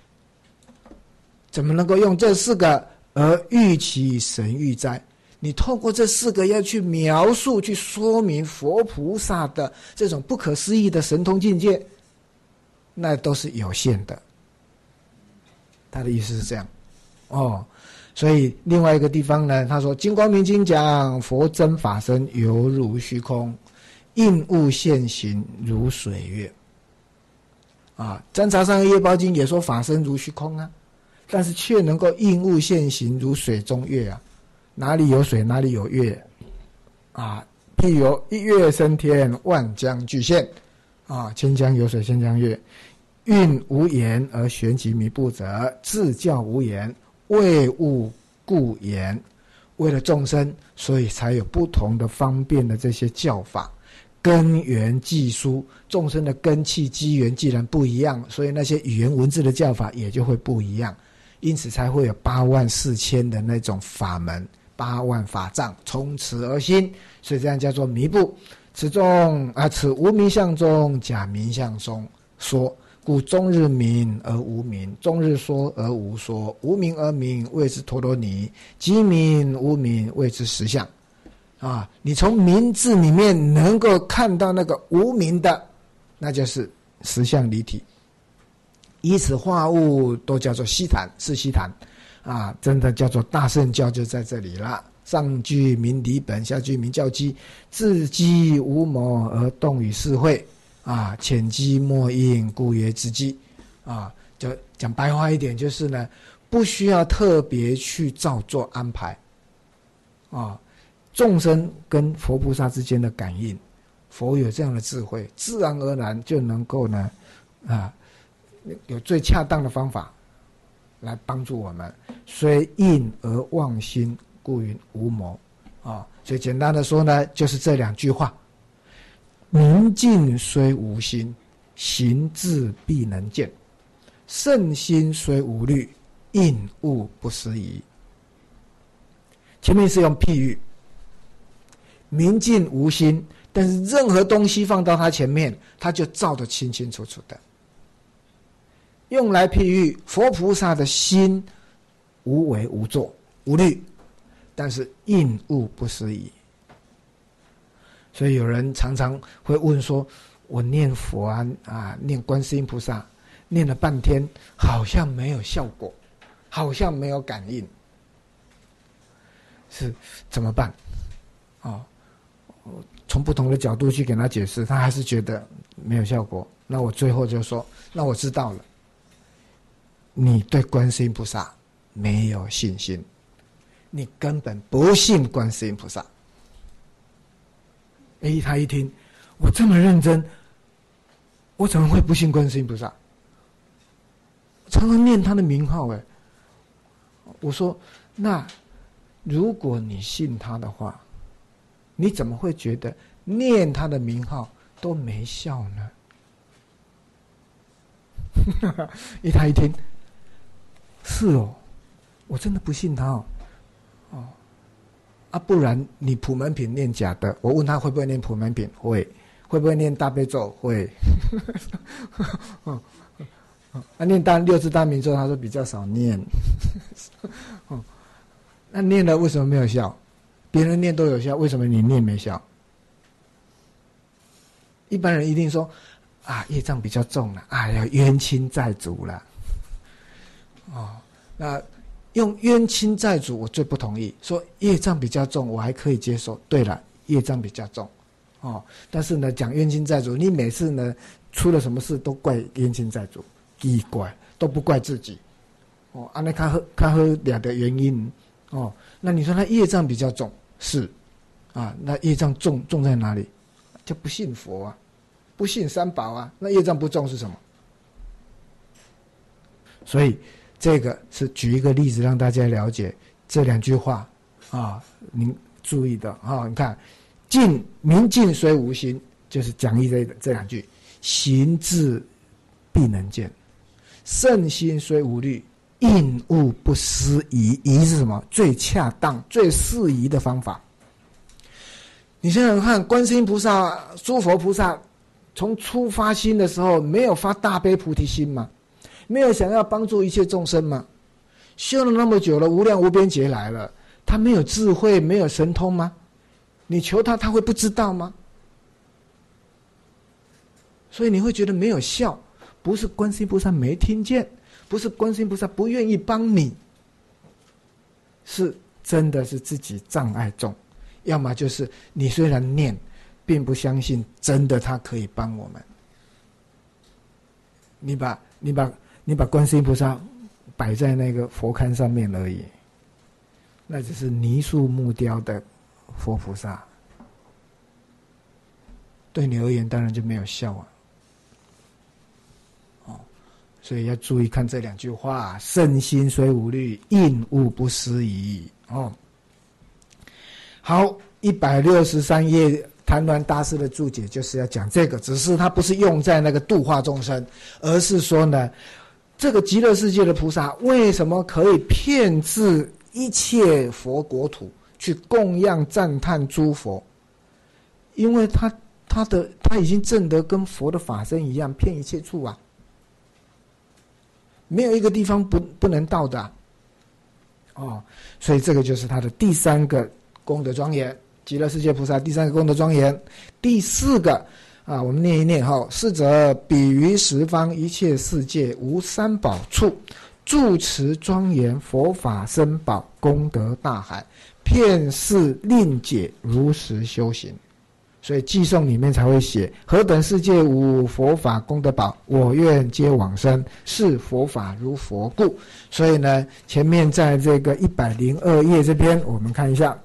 怎么能够用这四个而喻其神喻哉？你透过这四个要去描述、去说明佛菩萨的这种不可思议的神通境界，那都是有限的。他的意思是这样，哦，所以另外一个地方呢，他说：“金光明经讲，佛真法身犹如虚空，应物现行如水月。”啊，《占察三业报经》也说法身如虚空啊，但是却能够应物现行如水中月啊。哪里有水，哪里有月啊？譬如一月升天，万江俱现啊，千江有水，千江月。运无言而玄极弥不则，自教无言，为物故言。为了众生，所以才有不同的方便的这些教法。根源技殊，众生的根器机缘既然不一样，所以那些语言文字的教法也就会不一样，因此才会有八万四千的那种法门，八万法藏从此而兴，所以这样叫做弥不。此中啊，此无名相中假名相中说，故终日明而无明，终日说而无说，无明而明谓之陀罗尼，即明无明谓之实相。啊，你从名字里面能够看到那个无明的，那就是实相离体。以此化物都叫做悉檀，是悉檀啊，真的叫做大乘教就在这里了。上句名离本，下句名教基，自机无谋而动于世会啊，浅机莫应，故曰知机啊。就讲白话一点，就是呢，不需要特别去照做安排啊。众生跟佛菩萨之间的感应，佛有这样的智慧，自然而然就能够呢，啊，有最恰当的方法来帮助我们。虽应而忘心，故云无谋啊。所以简单的说呢，就是这两句话：明镜虽无心，行智必能见；圣心虽无虑，应物不思议。前面是用譬喻。明镜无心，但是任何东西放到他前面，他就照得清清楚楚的。用来譬喻佛菩萨的心无为无作无虑，但是应物不思议。所以有人常常会问说：“我念佛啊啊，念观世音菩萨，念了半天，好像没有效果，好像没有感应，是怎么办？”哦。从不同的角度去给他解释，他还是觉得没有效果。那我最后就说：那我知道了，你对观世音菩萨没有信心，你根本不信观世音菩萨。哎，他一听我这么认真，我怎么会不信观世音菩萨？常常念他的名号。哎，我说，那如果你信他的话，你怎么会觉得念他的名号都没效呢？一他一听，是哦，我真的不信他哦，哦，啊，不然你普门品念假的，我问他会不会念普门品，会，会不会念大悲咒，会，哦，啊，念大六字大明咒，他说比较少念，哦，那念了为什么没有效？别人念都有效，为什么你念没效？一般人一定说：“啊，业障比较重了，哎呀，冤亲债主了。”哦，那用冤亲债主，我最不同意。说业障比较重，我还可以接受。对了，业障比较重，哦，但是呢，讲冤亲债主，你每次呢出了什么事都怪冤亲债主，奇怪，都不怪自己。哦，按那看喝看喝俩的原因，哦，那你说他业障比较重。是，啊，那业障重重在哪里？就不信佛啊，不信三宝啊，那业障不重是什么？所以这个是举一个例子让大家了解这两句话啊，您注意的啊。你看，镜明镜虽无心，就是讲义这这两句，行智必能见；圣心虽无虑，应物不思议。疑是什么？最恰当、最适宜的方法。你想想看，观世音菩萨、诸佛菩萨从初发心的时候，没有发大悲菩提心吗？ 没有想要帮助一切众生吗？修了那么久了，无量无边劫来了，他没有智慧，没有神通吗？你求他，他会不知道吗？所以你会觉得没有效，不是观世音菩萨没听见，不是观世音菩萨不愿意帮你，是真的是自己障碍重，要么就是你虽然念，并不相信真的他可以帮我们。你把你把你把观世音菩萨摆在那个佛龛上面而已，那只是泥塑木雕的佛菩萨，对你而言当然就没有效啊。哦，所以要注意看这两句话：圣心虽无虑，应物不思议。哦，好，一百六十三页。谭鸾大师的注解就是要讲这个，只是他不是用在那个度化众生，而是说呢，这个极乐世界的菩萨为什么可以遍至一切佛国土去供养赞叹诸佛？因为他他的他已经证得跟佛的法身一样，遍一切处啊，没有一个地方不不能到的啊。哦，所以这个就是他的第三个功德庄严。极乐世界菩萨第三个功德庄严。第四个啊，我们念一念哈：是则比于十方一切世界无三宝处，住持庄严佛法僧宝功德大海，遍示令解如实修行。所以偈颂里面才会写：何等世界无佛法功德宝，我愿皆往生，是佛法如佛故。所以呢，前面在这个一百零二页这边，我们看一下。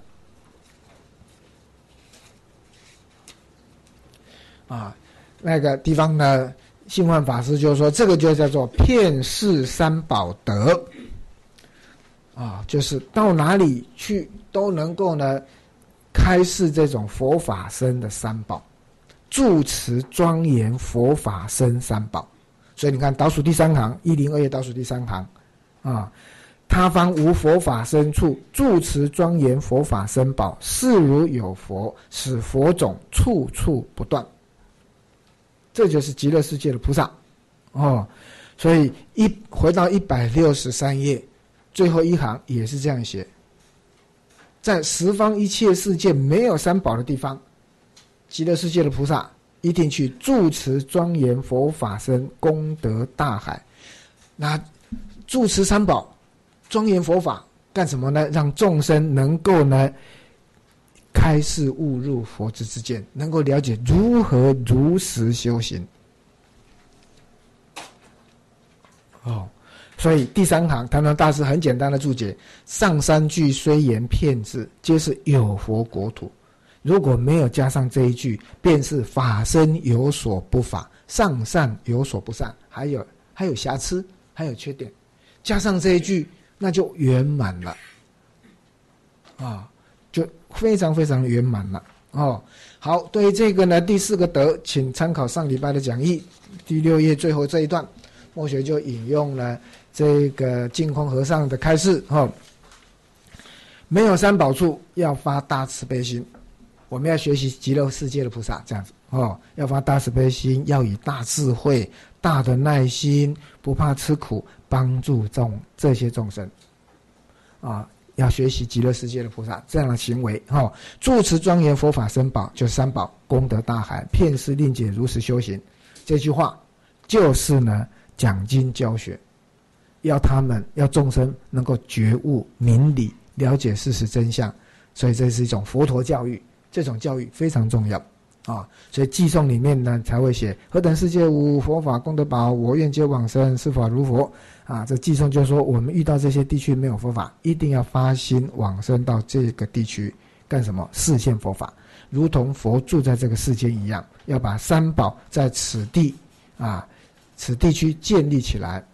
啊，那个地方呢，信幻法师就说，这个就叫做遍示三宝德，啊，就是到哪里去都能够呢，开示这种佛法僧的三宝，住持庄严佛法僧三宝。所以你看倒数第三行，一零二页倒数第三行，啊，他方无佛法僧处，住持庄严佛法僧宝，是如有佛，使佛种处处不断。这就是极乐世界的菩萨，哦，所以一回到一百六十三页，最后一行也是这样写：在十方一切世界没有三宝的地方，极乐世界的菩萨一定去住持庄严佛法僧功德大海。那住持三宝、庄严佛法干什么呢？让众生能够呢，开示悟入佛之之见，能够了解如何如实修行。哦，所以第三行谭鸾大师很简单的注解：上三句虽言骗字，皆是有佛国土。如果没有加上这一句，便是法身有所不法，上善有所不善，还有还有瑕疵，还有缺点。加上这一句，那就圆满了啊，就非常非常圆满了哦。好，对于这个呢，第四个德，请参考上礼拜的讲义第六页最后这一段，墨学就引用了这个净空和尚的开示哦。没有三宝处，要发大慈悲心。我们要学习极乐世界的菩萨这样子哦，要发大慈悲心，要以大智慧、大的耐心，不怕吃苦，帮助众这些众生啊。要学习极乐世界的菩萨这样的行为哈、哦，住持庄严佛法僧宝，就是三宝功德大海，遍示令解如实修行。这句话就是呢讲经教学，要他们要众生能够觉悟明理，了解事实真相，所以这是一种佛陀教育，这种教育非常重要啊。所以偈颂里面呢才会写：何等世界无佛法功德宝，我愿皆往生，是法如佛。啊，这偈颂就是说，我们遇到这些地区没有佛法，一定要发心往生到这个地区，干什么？示现佛法，如同佛住在这个世间一样，要把三宝在此地啊，此地区建立起来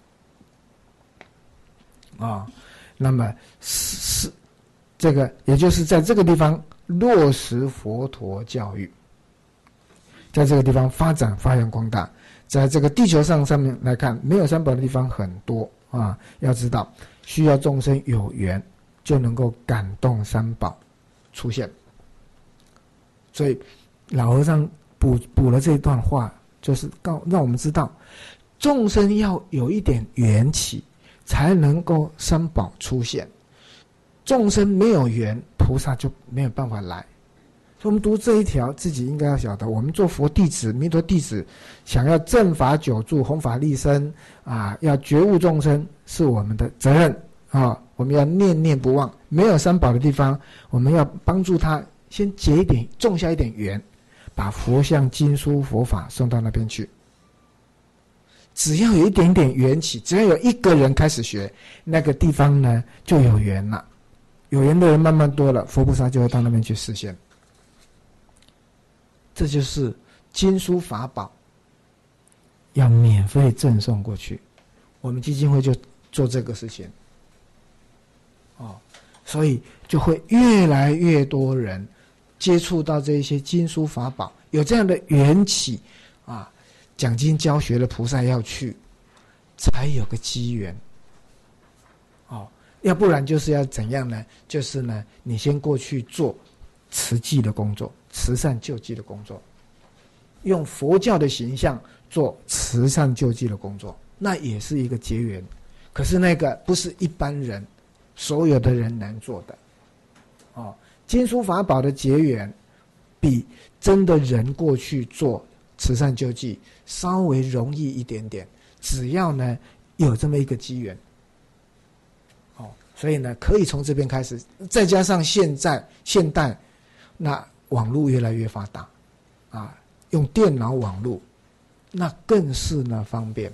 啊。那么是这个，也就是在这个地方落实佛陀教育，在这个地方发展发扬光大。在这个地球上上面来看，没有三宝的地方很多啊。要知道，需要众生有缘，就能够感动三宝出现。所以老和尚补补了这一段话，就是告让我们知道， 众生要有一点缘起，才能够三宝出现。众生没有缘，菩萨就没有办法来。所以我们读这一条，自己应该要晓得，我们做佛弟子、弥陀弟子，想要正法久住、弘法利生啊，要觉悟众生，是我们的责任啊。我们要念念不忘。没有三宝的地方，我们要帮助他先结一点、种下一点缘，把佛像、经书、佛法送到那边去。只要有一点点缘起，只要有一个人开始学，那个地方呢就有缘了。有缘的人慢慢多了，佛菩萨就会到那边去示现。这就是经书法宝要免费赠送过去，我们基金会就做这个事情哦，所以就会越来越多人接触到这些经书法宝，有这样的缘起啊，讲经教学的菩萨要去，才有个机缘哦，要不然就是要怎样呢？就是呢，你先过去做慈济的工作，慈善救济的工作，用佛教的形象做慈善救济的工作，那也是一个结缘。可是那个不是一般人所有的人能做的哦。经书法宝的结缘比真的人过去做慈善救济稍微容易一点点，只要呢有这么一个机缘哦，所以呢可以从这边开始，再加上现在现代那网络越来越发达啊，用电脑网络那更是呢方便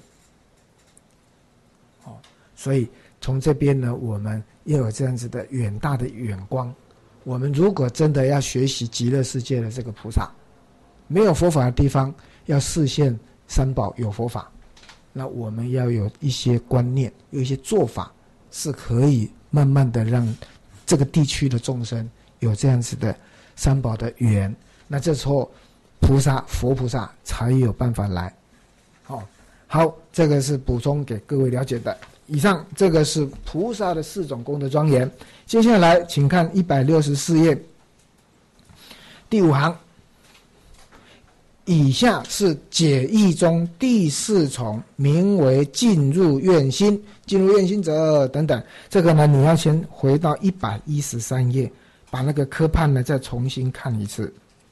哦，所以从这边呢我们要有这样子的远大的远光。我们如果真的要学习极乐世界的这个菩萨，没有佛法的地方要示现三宝有佛法，那我们要有一些观念，有一些做法，是可以慢慢的让这个地区的众生有这样子的三宝的缘，那这时候菩萨佛菩萨才有办法来。好、哦，好，这个是补充给各位了解的。以上这个是菩萨的四种功德庄严。接下来请看一百六十四页第五行，以下是解义中第四重，名为进入愿心。进入愿心者等等，这个呢你要先回到一百一十三页，把那个科判呢再重新看一次。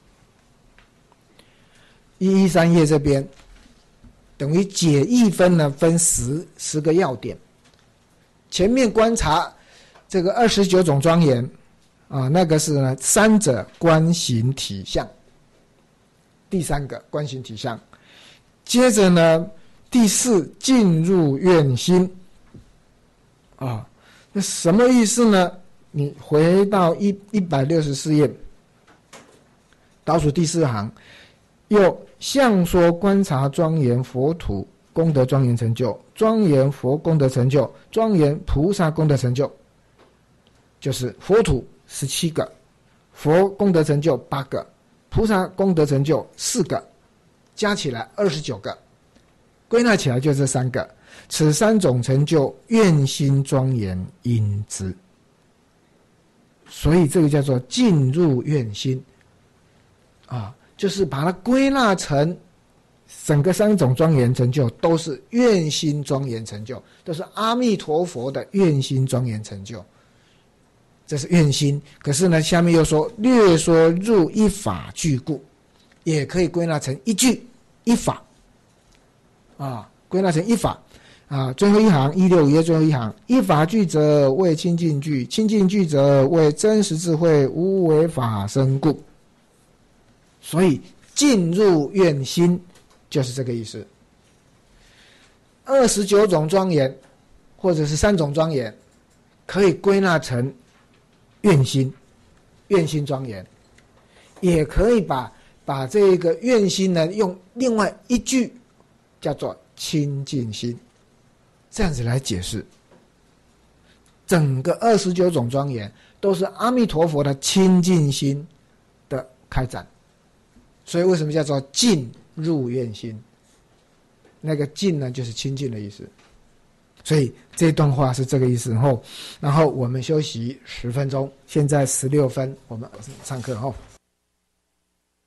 一百一十三页这边等于解义分呢分十十个要点，前面观察这个二十九种庄严啊，那个是呢三者观行体相，第三个观行体相。接着呢第四进入愿心啊，那什么意思呢？你回到一一百六十四页倒数第四行，又相说观察庄严佛土功德庄严成就，庄严佛功德成就，庄严菩萨功德成就，就是佛土十七个，佛功德成就八个，菩萨功德成就四个，加起来二十九个，归纳起来就这三个。此三种成就愿心庄严因之，所以这个叫做进入愿心啊，就是把它归纳成整个三种庄严成就都是愿心庄严成就，都是阿弥陀佛的愿心庄严成就，这是愿心。可是呢下面又说略说入一法具故，也可以归纳成一句一法啊，归纳成一法啊。最后一行一六五页最后一行，一法具者为清净具，清净具者为真实智慧无为法身故。所以进入愿心就是这个意思。二十九种庄严或者是三种庄严可以归纳成愿心，愿心庄严，也可以把把这个愿心呢用另外一句叫做清净心，这样子来解释。整个二十九种庄严都是阿弥陀佛的清净心的开展，所以为什么叫做进入愿心？那个进呢就是清净的意思，所以这段话是这个意思。然后然后我们休息十分钟，现在十六分我们上课后。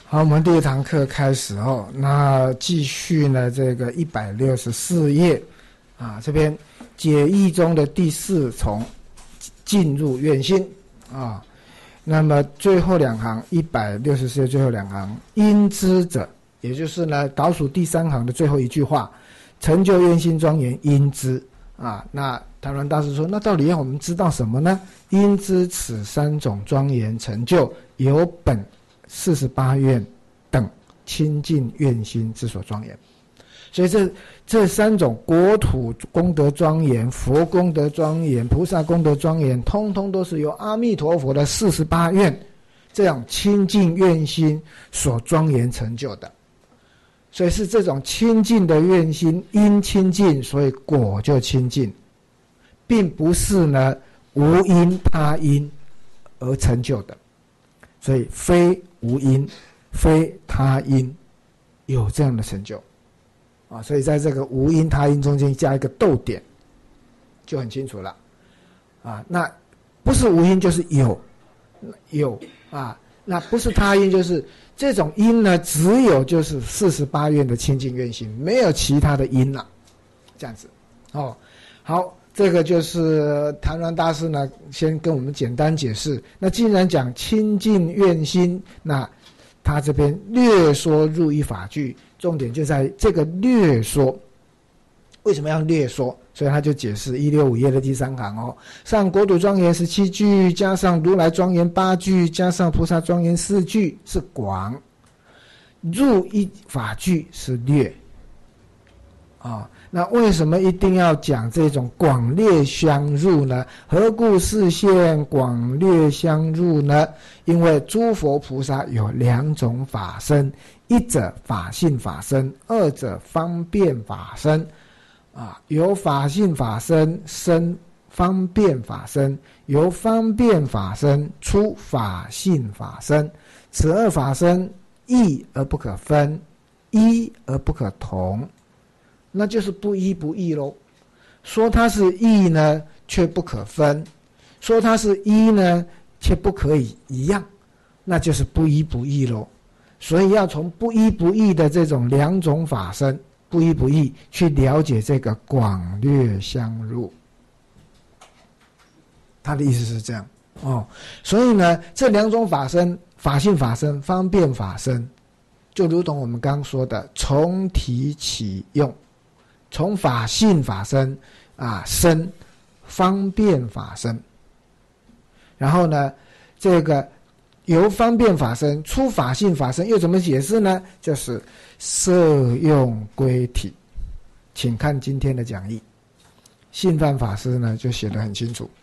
好，我们第一堂课开始哦，那继续呢，这个一百六十四页啊，这边解义中的第四重进入愿心啊，那么最后两行一百六十四页最后两行，因知者，也就是呢倒数第三行的最后一句话，成就愿心庄严因知啊，那谭鸾大师说，那到底要我们知道什么呢？因知此三种庄严成就有本四十八愿等清净愿心之所庄严，所以这这三种国土功德庄严、佛功德庄严、菩萨功德庄严，通通都是由阿弥陀佛的四十八愿这样清净愿心所庄严成就的。所以是这种清净的愿心，因清净，所以果就清净，并不是呢无因他因而成就的。所以非无因非他因有这样的成就啊，所以在这个无因他因中间加一个逗点就很清楚了啊。那不是无因就是有有啊，那不是他因就是这种因呢，只有就是四十八愿的清净愿心，没有其他的因了，这样子哦。好，这个就是谭鸾大师呢，先跟我们简单解释。那既然讲清净愿心，那他这边略说入一法句，重点就在这个略说。为什么要略说？所以他就解释一六五页的第三行哦，上国土庄严十七句，加上如来庄严八句，加上菩萨庄严四句是广，入一法句是略啊。哦，那为什么一定要讲这种广略相入呢？何故示现广略相入呢？因为诸佛菩萨有两种法身，一者法性法身，二者方便法身啊。由法性法身生方便法身，由方便法身出法性法身，此二法身异而不可分，一而不可同，那就是不一不异咯。说它是异呢，却不可分；说它是一呢，却不可以一样，那就是不一不异咯。所以要从不一不异的这种两种法身，不一不异，去了解这个广略相入。他的意思是这样哦。所以呢，这两种法身，法性法身、方便法身，就如同我们刚刚说的，从体起用。从法性法身啊生方便法身，然后呢，这个由方便法身出法性法身，又怎么解释呢？就是摄用归体。请看今天的讲义，信范法师呢就写得很清楚，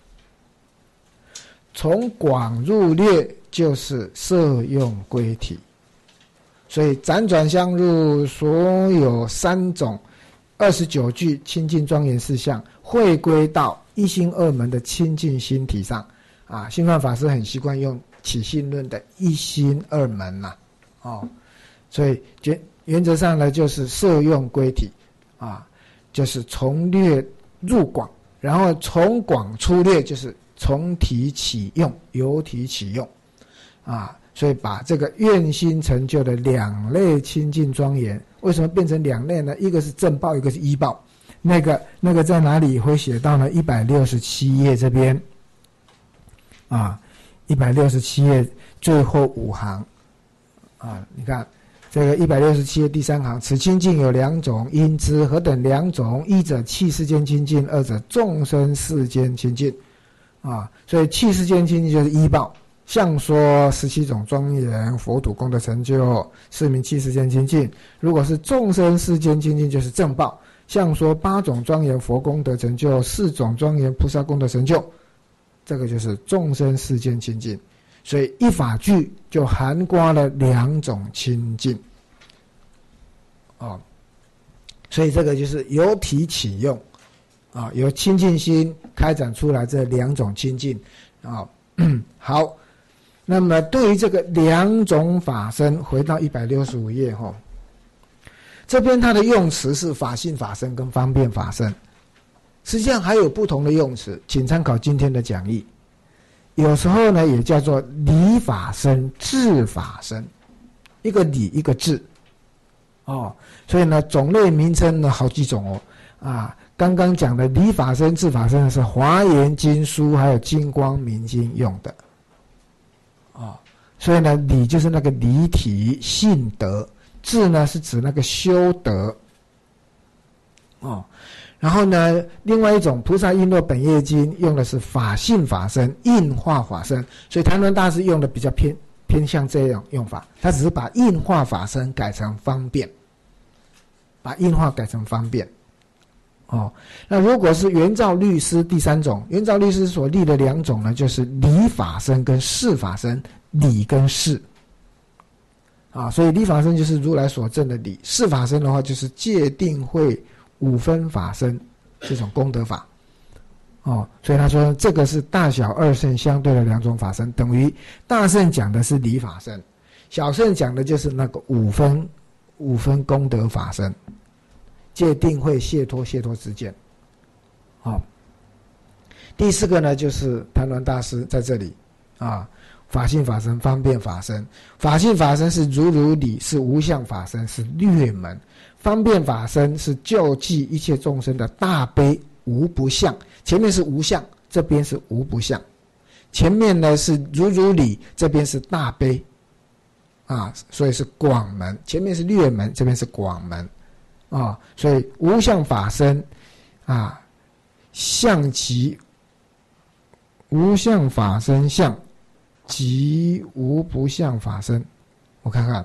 从广入略就是摄用归体，所以辗转相入所有三种二十九句清净庄严事项，汇归到一心二门的清净心体上啊。信范法师很习惯用起信论的一心二门呐、啊，哦，所以原原则上呢，就是摄用归体啊，就是从略入广，然后从广出略，就是从体起用，由体起用啊。所以把这个愿心成就的两类清净庄严，为什么变成两类呢？一个是正报，一个是依报。那个那个在哪里会写到呢？一百六十七页这边啊，一百六十七页最后五行啊，你看这个一百六十七页第三行，此清净有两种，因知何等两种？一者器世间清净，二者众生世间清净啊。所以器世间清净就是依报。像说十七种庄严佛土功德成就，是名器世间清净。如果是众生世间清净，就是正报。像说八种庄严佛功德成就，四种庄严菩萨功德成就，这个就是众生世间清净。所以一法句就涵盖了两种清净哦。所以这个就是由体起用啊，由清净心开展出来这两种清净啊。好。那么对于这个两种法身，回到一百六十五页哈，这边它的用词是法性法身跟方便法身，实际上还有不同的用词，请参考今天的讲义。有时候呢也叫做理法身、智法身， 一个理一个智，哦，所以呢种类名称呢好几种哦，啊，刚刚讲的理法身、智法身是华严经书还有金光明经用的，哦，所以呢理就是那个理体性德，智呢是指那个修德，哦。然后呢，另外一种菩萨璎珞本业经用的是法性法身、应化法身，所以谭鸾大师用的比较偏偏向这样用法，他只是把应化法身改成方便，把应化改成方便。哦，那如果是圆照律师第三种，圆照律师所立的两种呢，就是理法身跟事法身，理跟事。啊，所以理法身就是如来所证的理，事法身的话就是戒定慧五分法身这种功德法，哦，所以他说这个是大小二圣相对的两种法身，等于大圣讲的是理法身，小圣讲的就是那个五分五分功德法身，戒定慧解脱解脱之见。好，第四个呢就是谭鸾大师在这里啊，法性法身、方便法身。法性法身是如如理，是无相法身，是略门。方便法身是救济一切众生的大悲无不相，前面是无相，这边是无不相，前面呢是如如理，这边是大悲啊，所以是广门，前面是略门，这边是广门啊，所以无相法身啊，相即无相法身相即无不相法身，我看看。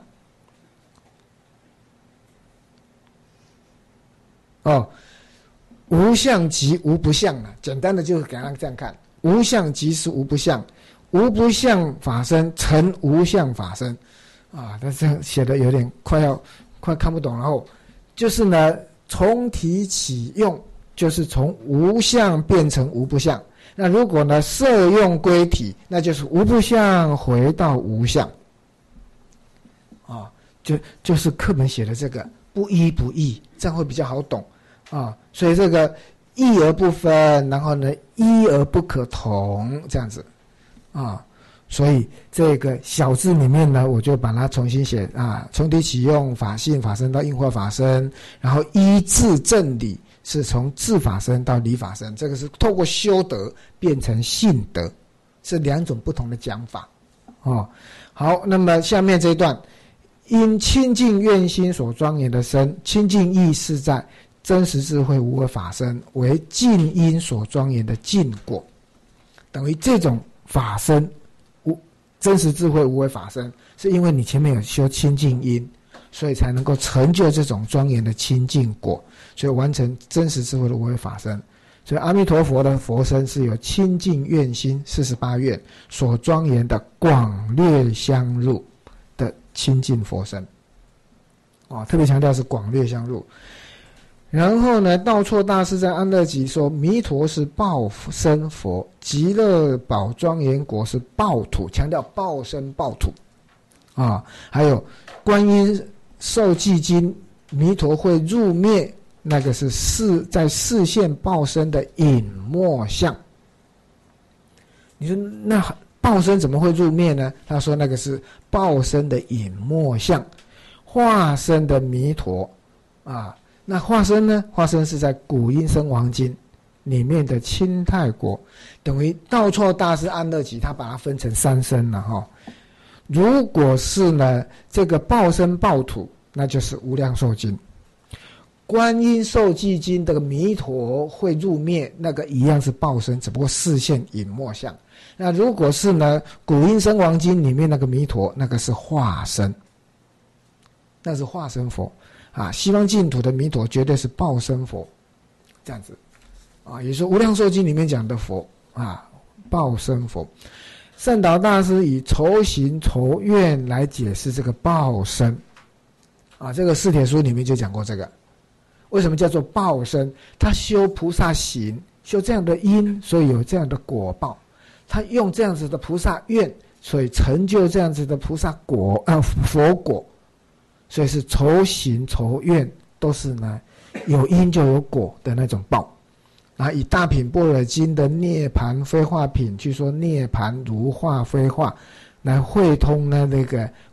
哦，无相即无不相啊，简单的就是给他这样看，无相即是无不相，无不相法身成无相法身，啊，他这样写的有点快要快看不懂，然后就是呢，从体起用，就是从无相变成无不相，那如果呢摄用归体，那就是无不相回到无相，啊，就就是课本写的这个不一不异，这样会比较好懂。啊，所以这个异而不分，然后呢一而不可同，这样子啊，所以这个小字里面呢，我就把它重新写啊，从体起用，法性法身到应化法身，然后依智正理是从智法身到理法身，这个是透过修德变成性德，是两种不同的讲法哦。好，那么下面这一段，因清净愿心所庄严的身，清净意是在真实智慧无为法身为净因所庄严的净果，等于这种法身无真实智慧无为法身，是因为你前面有修清净因，所以才能够成就这种庄严的清净果，所以完成真实智慧的无为法身。所以阿弥陀佛的佛身是由清净愿心四十八愿所庄严的广略相入的清净佛身，哦，特别强调是广略相入。然后呢，道绰大师在安乐集说，弥陀是报身佛，极乐宝庄严国是报土，强调报身报土啊。还有观音受记经，弥陀会入灭，那个是视在视线报身的隐没相。你说那报身怎么会入灭呢？他说那个是报身的隐没相，化身的弥陀啊。那化身呢？化身是在古音声王经里面的清泰国，等于道绰大师安乐集，他把它分成三身了哈。如果是呢这个报身报土，那就是无量寿经。观音受记经这个弥陀会入灭，那个一样是报身，只不过视线隐没相。那如果是呢古音声王经里面那个弥陀，那个是化身，那是化身佛。啊，西方净土的弥陀绝对是报身佛，这样子，啊，也就是无量寿经里面讲的佛啊，报身佛。善导大师以酬行酬愿来解释这个报身，啊，这个四帖书里面就讲过这个，为什么叫做报身？他修菩萨行，修这样的因，所以有这样的果报；他用这样子的菩萨愿，所以成就这样子的菩萨果啊佛果。所以是酬行酬愿都是呢有因就有果的那种报啊。以大品般若经的涅盘非化品去说涅盘如化非化，来会通呢那个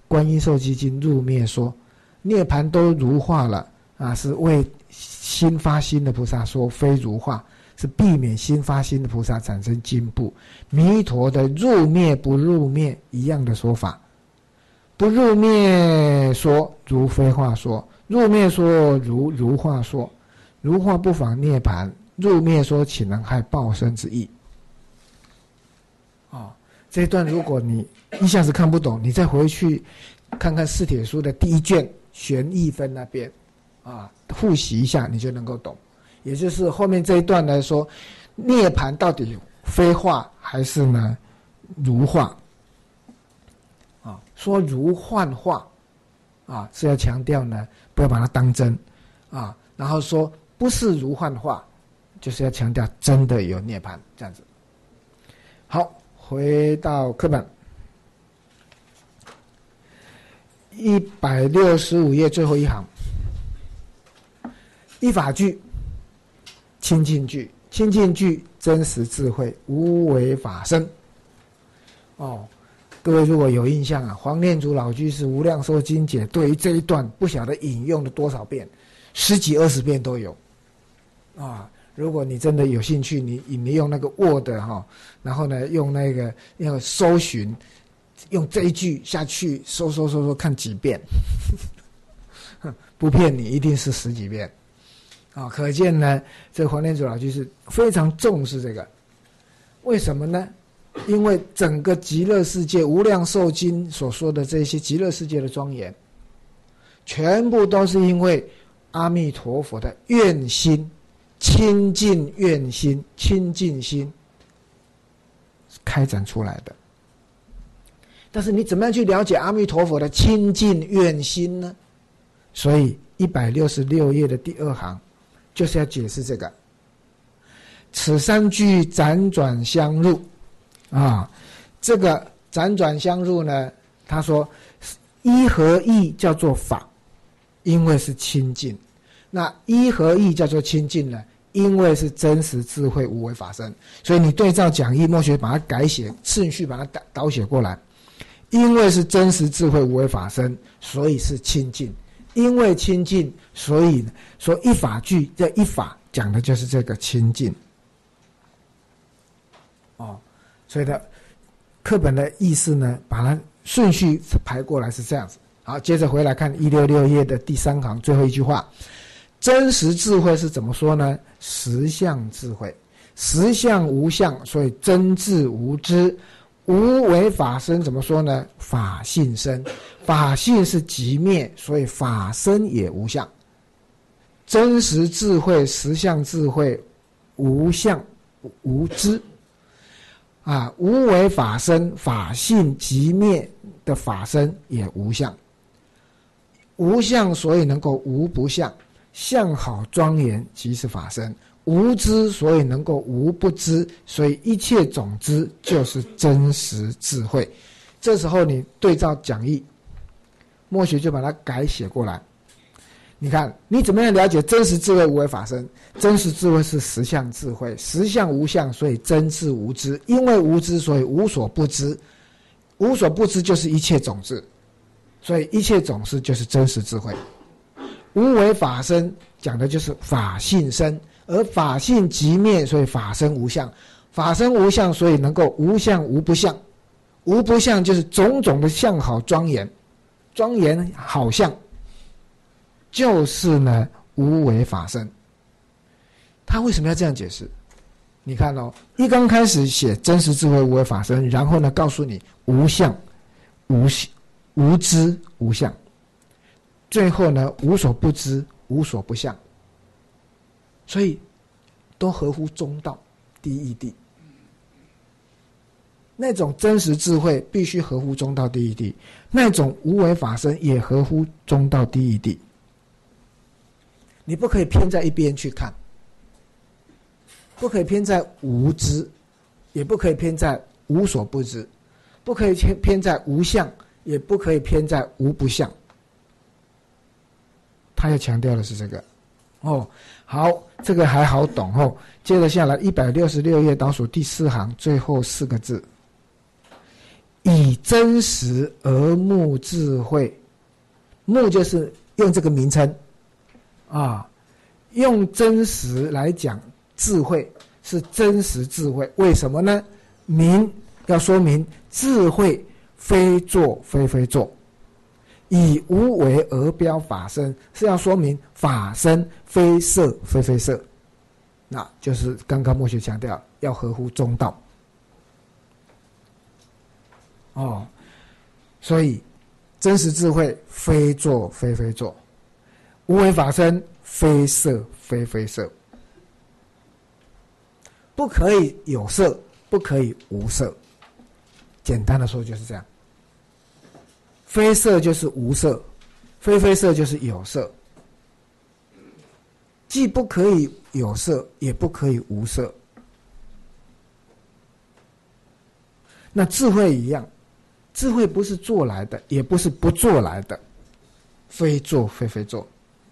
观音受记经入灭说，涅槃都如化了啊，是为新发心的菩萨说，非如化，是避免新发心的菩萨产生惊怖。弥陀的入灭不入灭一样的说法，不入灭说如非化说，入灭说如如化说，如化不妨涅槃，入灭说岂能害报身之意。哦，这一段如果你一下子看不懂，你再回去看看四帖书的第一卷玄义分那边啊，复习一下你就能够懂。也就是后面这一段来说，涅槃到底非化还是呢如化啊？说如幻化啊，是要强调呢不要把它当真啊，然后说不是如幻化，就是要强调真的有涅槃这样子。好，回到课本一百六十五页最后一行，依法句清净句，清净句真实智慧，无为法身。哦，各位如果有印象啊，黄念祖老居士《无量寿经解》对于这一段不晓得引用了多少遍，十几二十遍都有啊。如果你真的有兴趣，你你用那个 Word 哈、哦，然后呢用那个要搜寻，用这一句下去搜搜搜搜看几遍，不骗你，一定是十几遍。啊、哦，可见呢，这黄念祖老居士非常重视这个。为什么呢？因为整个极乐世界《无量寿经》所说的这些极乐世界的庄严，全部都是因为阿弥陀佛的愿心、清净愿心、清净心开展出来的。但是你怎么样去了解阿弥陀佛的清净愿心呢？所以一百六十六页的第二行就是要解释这个。此三句辗转相入啊，这个辗转相入呢，他说一合一叫做法，因为是清净；那一合一叫做清净呢，因为是真实智慧无为法身。所以你对照讲义，默学把它改写顺序，把它倒写过来。因为是真实智慧无为法身，所以是清净；因为清净，所以说一法句，这一法讲的就是这个清净。哦，所以的课本的意思呢，把它顺序排过来是这样子。好，接着回来看一百六十六页的第三行最后一句话，真实智慧是怎么说呢？实相智慧，实相无相，所以真智无知。无为法身怎么说呢？法性身，法性是即灭，所以法身也无相。真实智慧、实相智慧，无相无知啊，无为法身，法性即灭的法身也无相。无相，所以能够无不相，相好庄严即是法身。无知，所以能够无不知，所以一切总知就是真实智慧。这时候你对照讲义，默学就把它改写过来。你看你怎么样了解真实智慧无为法身？真实智慧是实相智慧，实相无相，所以真智无知。因为无知，所以无所不知，无所不知就是一切总知，所以一切总知就是真实智慧。无为法身讲的就是法性身，而法性即灭，所以法身无相。法身无相，所以能够无相无不相。无不相就是种种的相好庄严，庄严好相，就是呢无为法身。他为什么要这样解释？你看哦，一刚开始写真实智慧无为法身，然后呢告诉你无相、无无知、无相，最后呢无所不知、无所不相。所以都合乎中道第一义谛，那种真实智慧必须合乎中道第一义谛，那种无为法身也合乎中道第一义谛。你不可以偏在一边去看，不可以偏在无知，也不可以偏在无所不知，不可以偏在无相，也不可以偏在无不相。他要强调的是这个哦。好，这个还好懂哦。接着下来一百六十六页倒数第四行最后四个字， 以真实而目智慧，目就是用这个名称啊，用真实来讲智慧是真实智慧，为什么呢？明要说明智慧非作非非作，以无为而标法身，是要说明法身非色非非色，那就是刚刚默许强调要合乎中道哦。所以真实智慧非作非非作，无为法身非色非非色，不可以有色，不可以无色，简单的说就是这样。非色就是无色，非非色就是有色，既不可以有色，也不可以无色。那智慧一样，智慧不是做来的，也不是不做来的，非做非非做。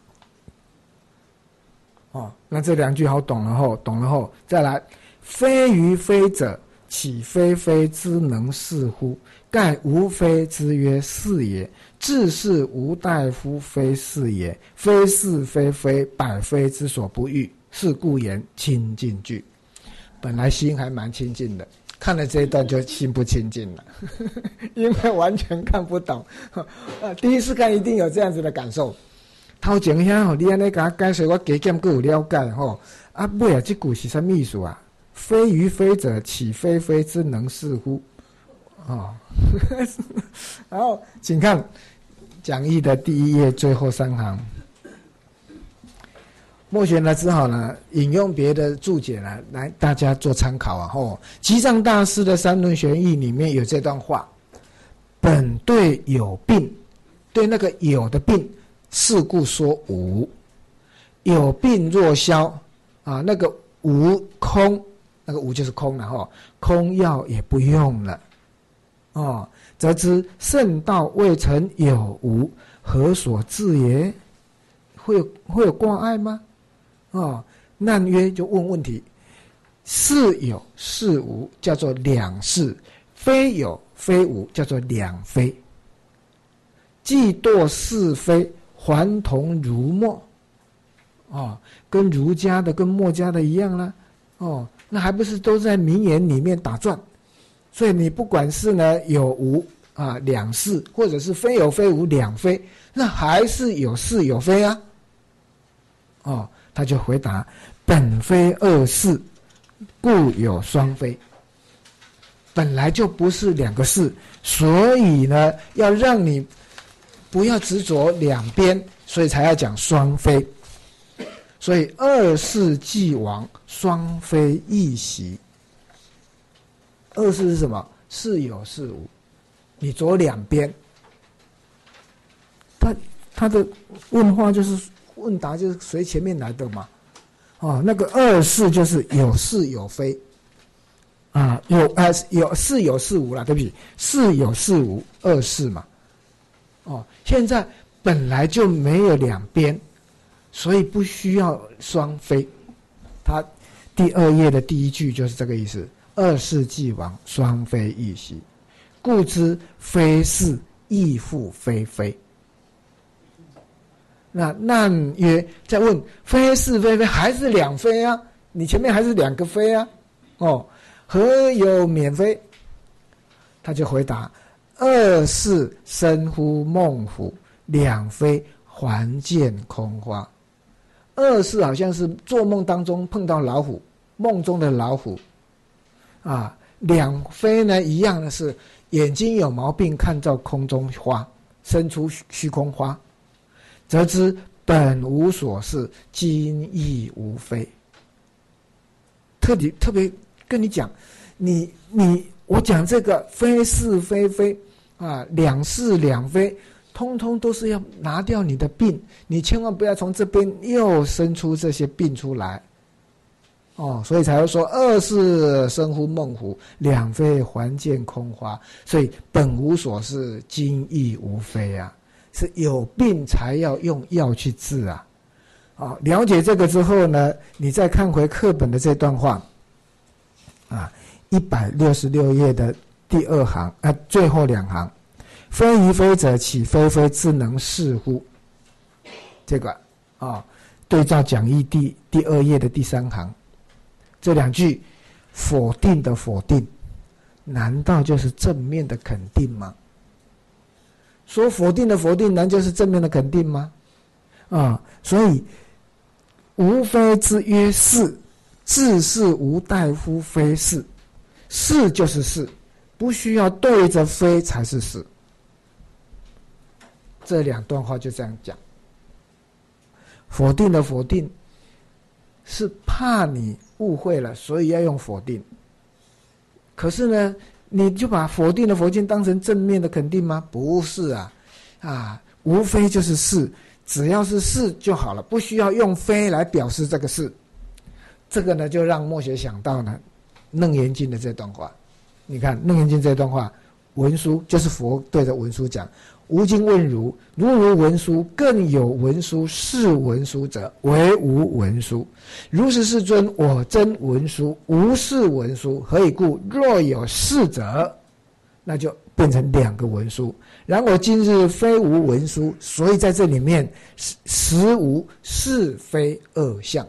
哦，那这两句好懂了后，懂了后再来，非于非者，岂非非之能是乎？盖无非之曰是也。自是无大夫非是也。非是非非，百非之所不欲。是故言清净句。本来心还蛮清净的，看了这一段就心不清净了，因为完全看不懂。呃，第一次看一定有这样子的感受。头前遐吼，你安尼甲我解释，我加减更有了解吼。啊，尾啊，这句是什么意思啊？非于非者，岂非非之能是乎？哦，然后请看讲义的第一页最后三行。默许呢只好呢引用别的注解呢来大家做参考啊。哦，吉藏大师的三论玄义里面有这段话：本对有病，对那个有的病，是故说无。有病若消啊，那个无空，那个无就是空了哈，空药也不用了。哦，则知圣道未曾有无，何所至也？会有会有挂碍吗？哦，难曰就问问题：是有是无，叫做两是；非有非无，叫做两非。既堕是非，还同儒墨。哦，跟儒家的跟墨家的一样啦。哦，那还不是都在名言里面打转？所以你不管是呢有无啊两是，或者是非有非无两非，那还是有是有非啊。哦，他就回答：本非二是，故有双非。本来就不是两个是，所以呢要让你不要执着两边，所以才要讲双非。所以二是既亡，双非亦息。二是是什么？是有是无，你走两边。他他的问话就是问答，就是随前面来的嘛。哦，那个二是就是有是有非，啊，有啊有是有是无啦，对不起，是有是无，二是嘛。哦，现在本来就没有两边，所以不需要双非。他第二页的第一句就是这个意思。二是既亡，双非亦息，故知非是亦复非非。那难曰，再问非是非非，还是两非啊？你前面还是两个非啊？哦，何有免非？他就回答：二是生乎梦乎，两非还见空花。二是好像是做梦当中碰到老虎，梦中的老虎。啊，两非呢一样的是眼睛有毛病，看到空中花，生出虚空花，则知本无所是，今亦无非。特别特别跟你讲，你你我讲这个非是非非啊，两是两非，通通都是要拿掉你的病，你千万不要从这边又生出这些病出来。哦，所以才会说二是生乎梦乎，两非还见空花。所以本无所是，今亦无非啊，是有病才要用药去治啊。哦，了解这个之后呢，你再看回课本的这段话啊，一百六十六页的第二行啊、呃，最后两行，非于非者，岂非非之能是乎？这个啊、哦，对照讲义第第二页的第三行，这两句否定的否定，难道就是正面的肯定吗？说否定的否定，难道就是正面的肯定吗？啊、哦，所以无非之曰是，自是无待乎非是，是就是是，不需要对着非才是是。这两段话就这样讲。否定的否定是怕你误会了，所以要用否定。可是呢，你就把否定的否定当成正面的肯定吗？不是啊，啊，无非就是是，只要是是就好了，不需要用非来表示这个是。这个呢，就让默学想到呢，《楞严经》的这段话。你看，《楞严经》这段话，文殊就是佛对着文殊讲。吾今问汝，如如文殊，更有文殊，是文殊者，为无文殊。如是世尊，我真文殊，无是文殊。何以故？若有是者，那就变成两个文殊。然我今日非无文殊，所以在这里面实无是非二相，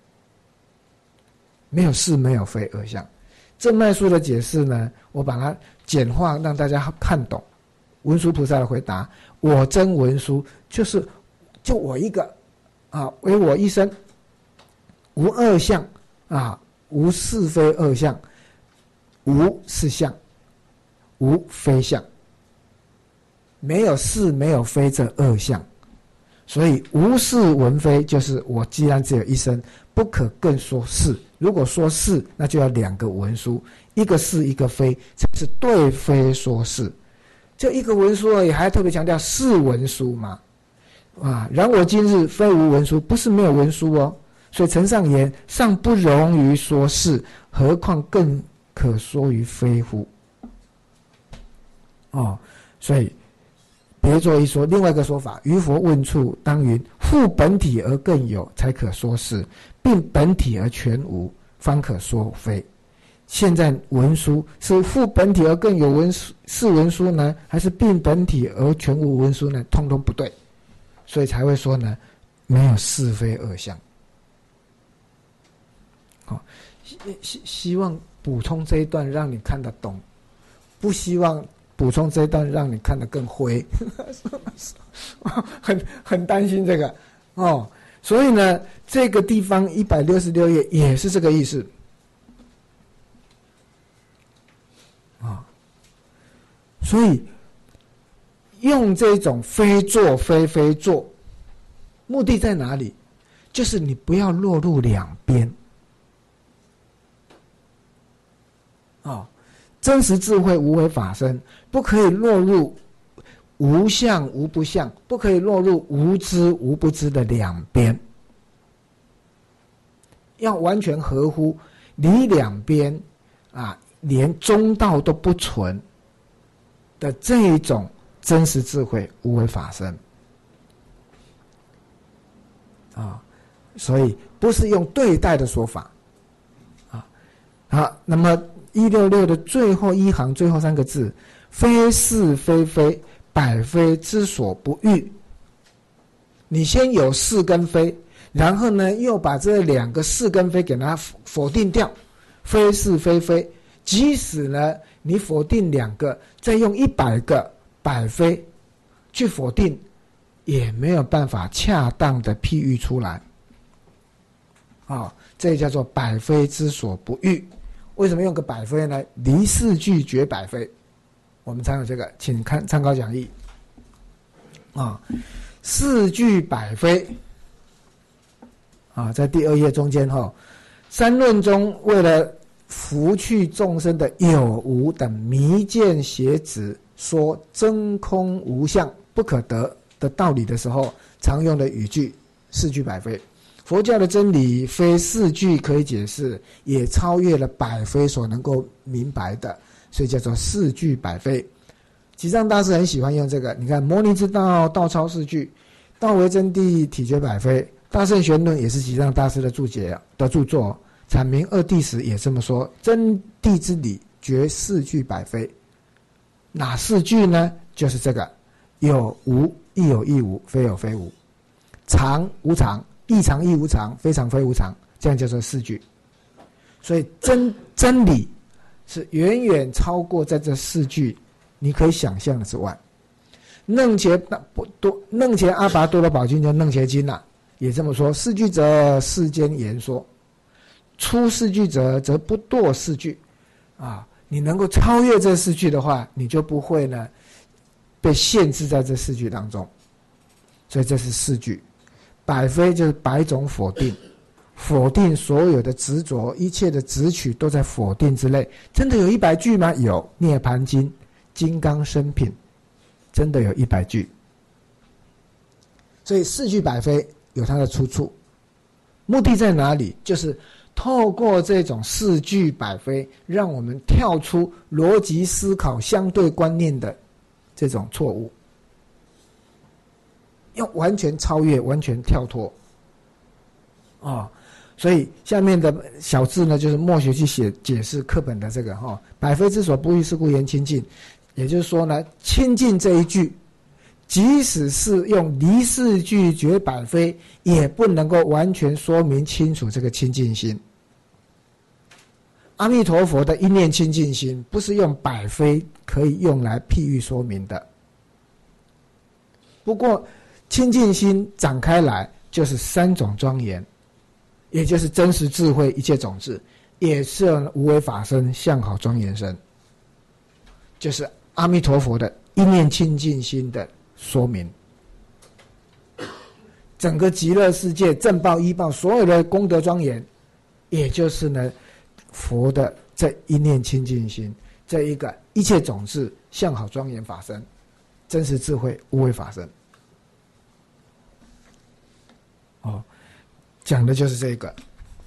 没有是，没有非二相。正脉书的解释呢，我把它简化，让大家看懂。文殊菩萨的回答：我真文殊，就是就我一个啊，唯我一身，无二相啊，无是非二相，无是相，无非相，没有是没有非这二相。所以无是文非，就是我既然只有一身，不可更说是。如果说是，那就要两个文殊，一个是一个非，才是对非说是。就一个文殊而已，还特别强调是文殊嘛？啊，然我今日非无文殊，不是没有文殊哦。所以承上言，尚不容于说是，何况更可说于非乎？哦，所以别作一说。另外一个说法，于佛问处，当云：复本体而更有，才可说是；并本体而全无，方可说非。现在文殊是复本体而更有文殊是文殊呢，还是并本体而全无文殊呢？通通不对，所以才会说呢，没有是非二相。好、哦，希希望补充这一段让你看得懂，不希望补充这一段让你看得更灰，很很担心这个哦。所以呢，这个地方一百六十六页也是这个意思。啊，所以用这种非做非非做，目的在哪里？就是你不要落入两边。啊，真实智慧无为法身，不可以落入无相无不相，不可以落入无知无不知的两边，要完全合乎，离两边啊。连中道都不存的这一种真实智慧无为法身啊，所以不是用对待的说法啊。好，那么一六六的最后一行最后三个字，非是非非，百非之所不欲。你先有是跟非，然后呢又把这两个是跟非给它否定掉，非是非非。即使呢，你否定两个，再用一百个百非去否定，也没有办法恰当的譬喻出来。啊、哦，这叫做百非之所不欲。为什么用个百非呢？离四句绝百非。我们参考这个，请看参考讲义。啊、哦，四句百非。啊，在第二页中间哈、哦，三论中为了拂去众生的有无等迷见邪执，说真空无相不可得的道理的时候，常用的语句四句百非。佛教的真理非四句可以解释，也超越了百非所能够明白的，所以叫做四句百非。吉藏大师很喜欢用这个，你看摩尼之道道超四句，道为真谛体觉百非，大圣玄论也是吉藏大师的注解的著作。阐明二谛时也这么说，真谛之理绝四句百非哪四句呢？就是这个有无，亦有亦无，非有非无，常无常，亦常亦无常，非常非无常，这样叫做四句。所以真真理是远远超过在这四句你可以想象的之外。楞伽多楞伽阿拔多罗宝经就楞伽经啊，也这么说：四句则世间言说，出四句者则不堕四句。啊，你能够超越这四句的话，你就不会呢被限制在这四句当中。所以这是四句。百非就是百种否定，否定所有的执着，一切的执取都在否定之内。真的有一百句吗？有。涅盘经、金刚生品，真的有一百句。所以四句百非有它的出处，目的在哪里？就是透过这种四句百非，让我们跳出逻辑思考相对观念的这种错误，要完全超越，完全跳脱哦。所以下面的小字呢，就是默学去写解释课本的这个哈、哦，百非之所不欲，是故言清净。也就是说呢，清净这一句，即使是用离四句绝百非，也不能够完全说明清楚这个清净心。阿弥陀佛的一念清净心，不是用百非可以用来譬喻说明的。不过清净心展开来，就是三种庄严，也就是真实智慧一切种子，也是无为法身相好庄严身，就是阿弥陀佛的一念清净心的说明。整个极乐世界正报依报所有的功德庄严，也就是呢佛的这一念清净心，这一个一切种子相好庄严法身，真实智慧无为法身。哦，讲的就是这个。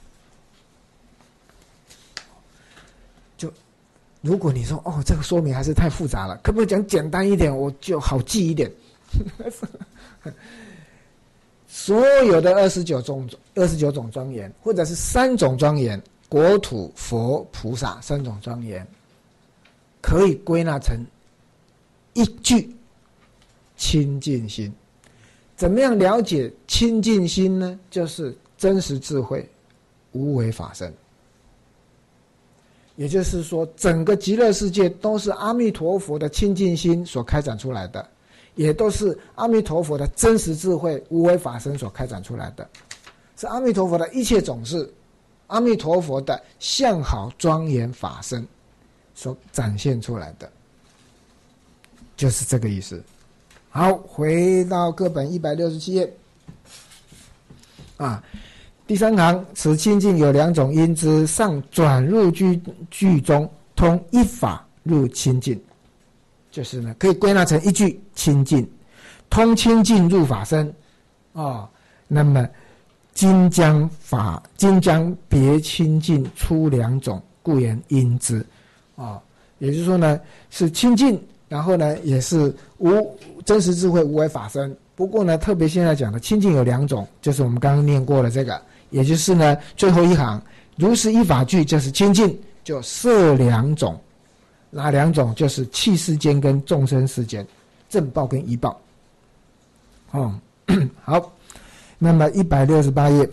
就如果你说哦，这个说明还是太复杂了，可不可以讲简单一点，我就好记一点？所有的二十九种二十九种庄严，或者是三种庄严，国土、佛、菩萨三种庄严，可以归纳成一句清净心。怎么样了解清净心呢？就是真实智慧无为法身。也就是说，整个极乐世界都是阿弥陀佛的清净心所开展出来的，也都是阿弥陀佛的真实智慧无为法身所开展出来的，是阿弥陀佛的一切种子，阿弥陀佛的相好庄严法身所展现出来的，就是这个意思。好，回到课本一百六十七页啊，第三行，此清净有两种因之，上转入句句中，通一法入清净，就是呢，可以归纳成一句清净，通清净入法身哦。那么今将法今将别清净出两种，故言因之哦。也就是说呢，是清净，然后呢，也是无真实智慧无为法身。不过呢，特别现在讲的清净有两种，就是我们刚刚念过的这个，也就是呢最后一行，如是一法句，就是清净，就设两种，哪两种？就是器世间跟众生世间，正报跟依报。哦，好，那么一百六十八页，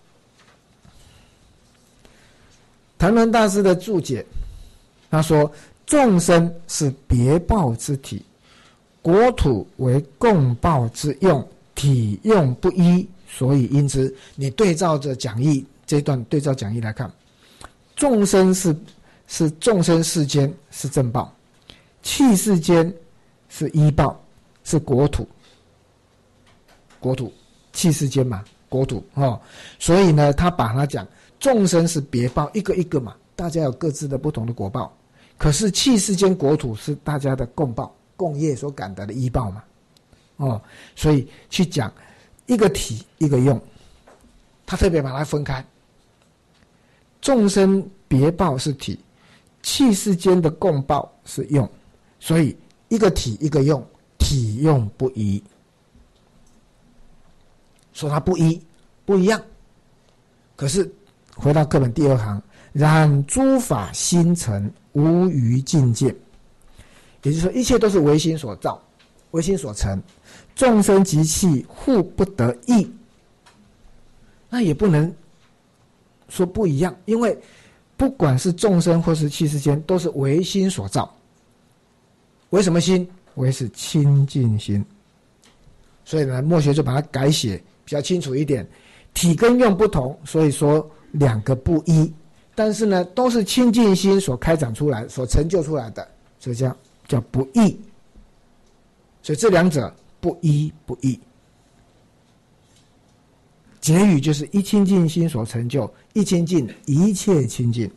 谭鸾大师的注解，他说：众生是别报之体，国土为共报之用，体用不一，所以因之。你对照着讲义这段对照讲义来看，众生是是众生世间是正报，器世间是依报，是国土，国土器世间嘛，国土哦。所以呢，他把它讲众生是别报，一个一个嘛，大家有各自的不同的果报。可是器世间国土是大家的共报共业所感得的依报嘛，哦，所以去讲一个体一个用，他特别把它分开。众生别报是体，器世间的共报是用，所以一个体一个用，体用不一。说它不一不一样，可是回到课本第二行，然诸法心尘无余境界， 也就是说一切都是唯心所造，唯心所成，众生及气互不得异，那也不能说不一样，因为不管是众生或是气世间，都是唯心所造。为什么心？唯是清净心。所以呢，墨学就把它改写比较清楚一点，体跟用不同，所以说两个不一，但是呢，都是清净心所开展出来、所成就出来的，所以叫叫不异。所以这两者不一不异。结语就是一清净心所成就，一清净一切清净。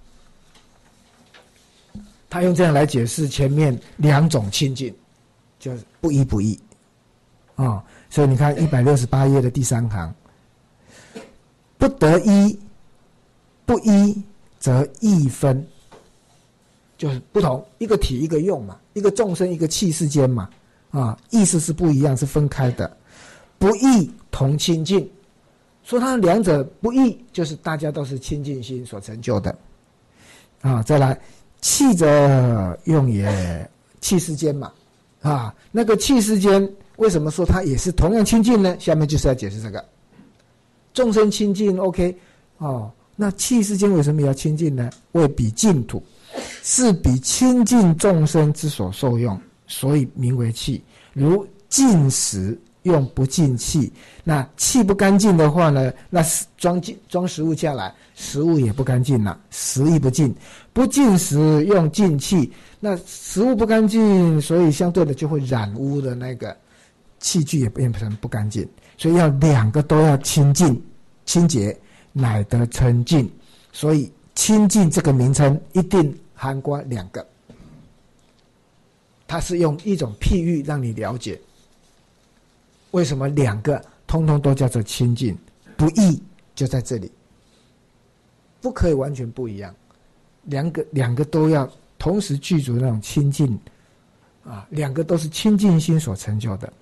他用这样来解释前面两种清净，就是不一不异。哦，所以你看一百六十八页的第三行，不得一，不一则异分，就是不同，一个体一个用嘛，一个众生一个气世间嘛，啊，意思是不一样，是分开的。不异同清净，说它两者不异，就是大家都是清净心所成就的。啊，再来，气者用也，气世间嘛，啊，那个气世间。为什么说它也是同样清净呢？下面就是要解释这个。众生清净 OK 哦，那气世间为什么要清净呢？为彼净土，是彼清净众生之所受用，所以名为气。如净食用不净气，那气不干净的话呢，那装装食物下来，食物也不干净了，食亦不净。不净食用净气，那食物不干净，所以相对的就会染污的那个器具也变成不干净，所以要两个都要清净、清洁，乃得称净。所以清净这个名称一定涵盖两个，它是用一种譬喻让你了解为什么两个通通都叫做清净，不异就在这里，不可以完全不一样，两个两个都要同时具足那种清净啊，两个都是清净心所成就的。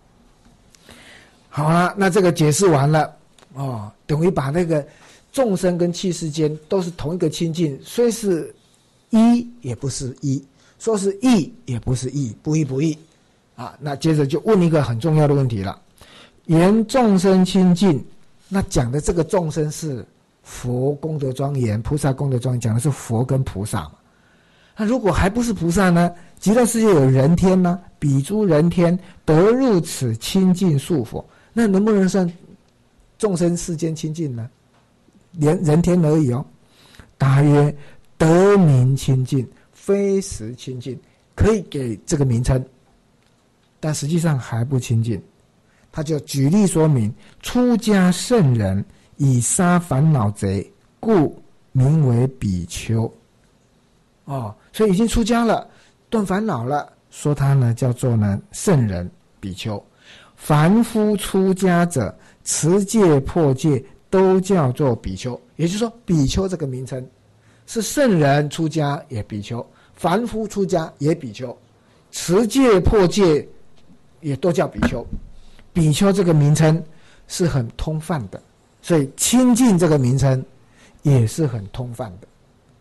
好了，那这个解释完了哦，等于把那个众生跟气世间都是同一个清净，虽是一也不是一，说是异也不是异，不异不异啊。那接着就问一个很重要的问题了：言众生清净，那讲的这个众生是佛功德庄严，菩萨功德庄严，讲的是佛跟菩萨嘛。那如果还不是菩萨呢？极乐世界有人天呢、啊，彼诸人天得入此清净树佛。那能不能算众生世间清净呢？连人天而已哦。答曰：得名清净，非实清净，可以给这个名称，但实际上还不清净。他就举例说明：出家圣人以杀烦恼贼，故名为比丘。哦，所以已经出家了，断烦恼了，说他呢叫做呢圣人比丘。凡夫出家者，持戒破戒都叫做比丘。也就是说，比丘这个名称是圣人出家也比丘，凡夫出家也比丘，持戒破戒也都叫比丘。比丘这个名称是很通泛的，所以清净这个名称也是很通泛的。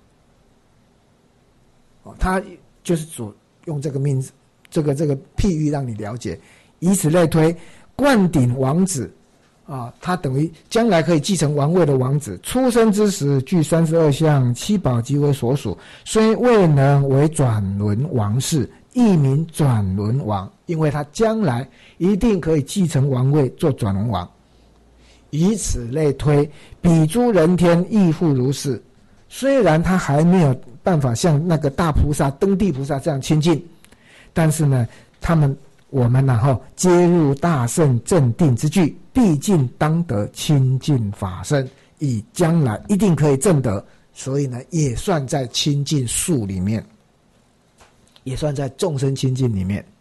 哦，他就是主用这个名字，这个这个譬喻让你了解。以此类推，灌顶王子啊，他等于将来可以继承王位的王子，出生之时具三十二相，七宝即为所属，虽未能为转轮王室，亦名转轮王，因为他将来一定可以继承王位做转轮王。以此类推，彼诸人天亦复如是。虽然他还没有办法像那个大菩萨、登地菩萨这样亲近，但是呢，他们我们然后接入大圣正定之具，毕竟当得清净法身，以将来一定可以证得，所以呢，也算在清净数里面，也算在众生清净里面。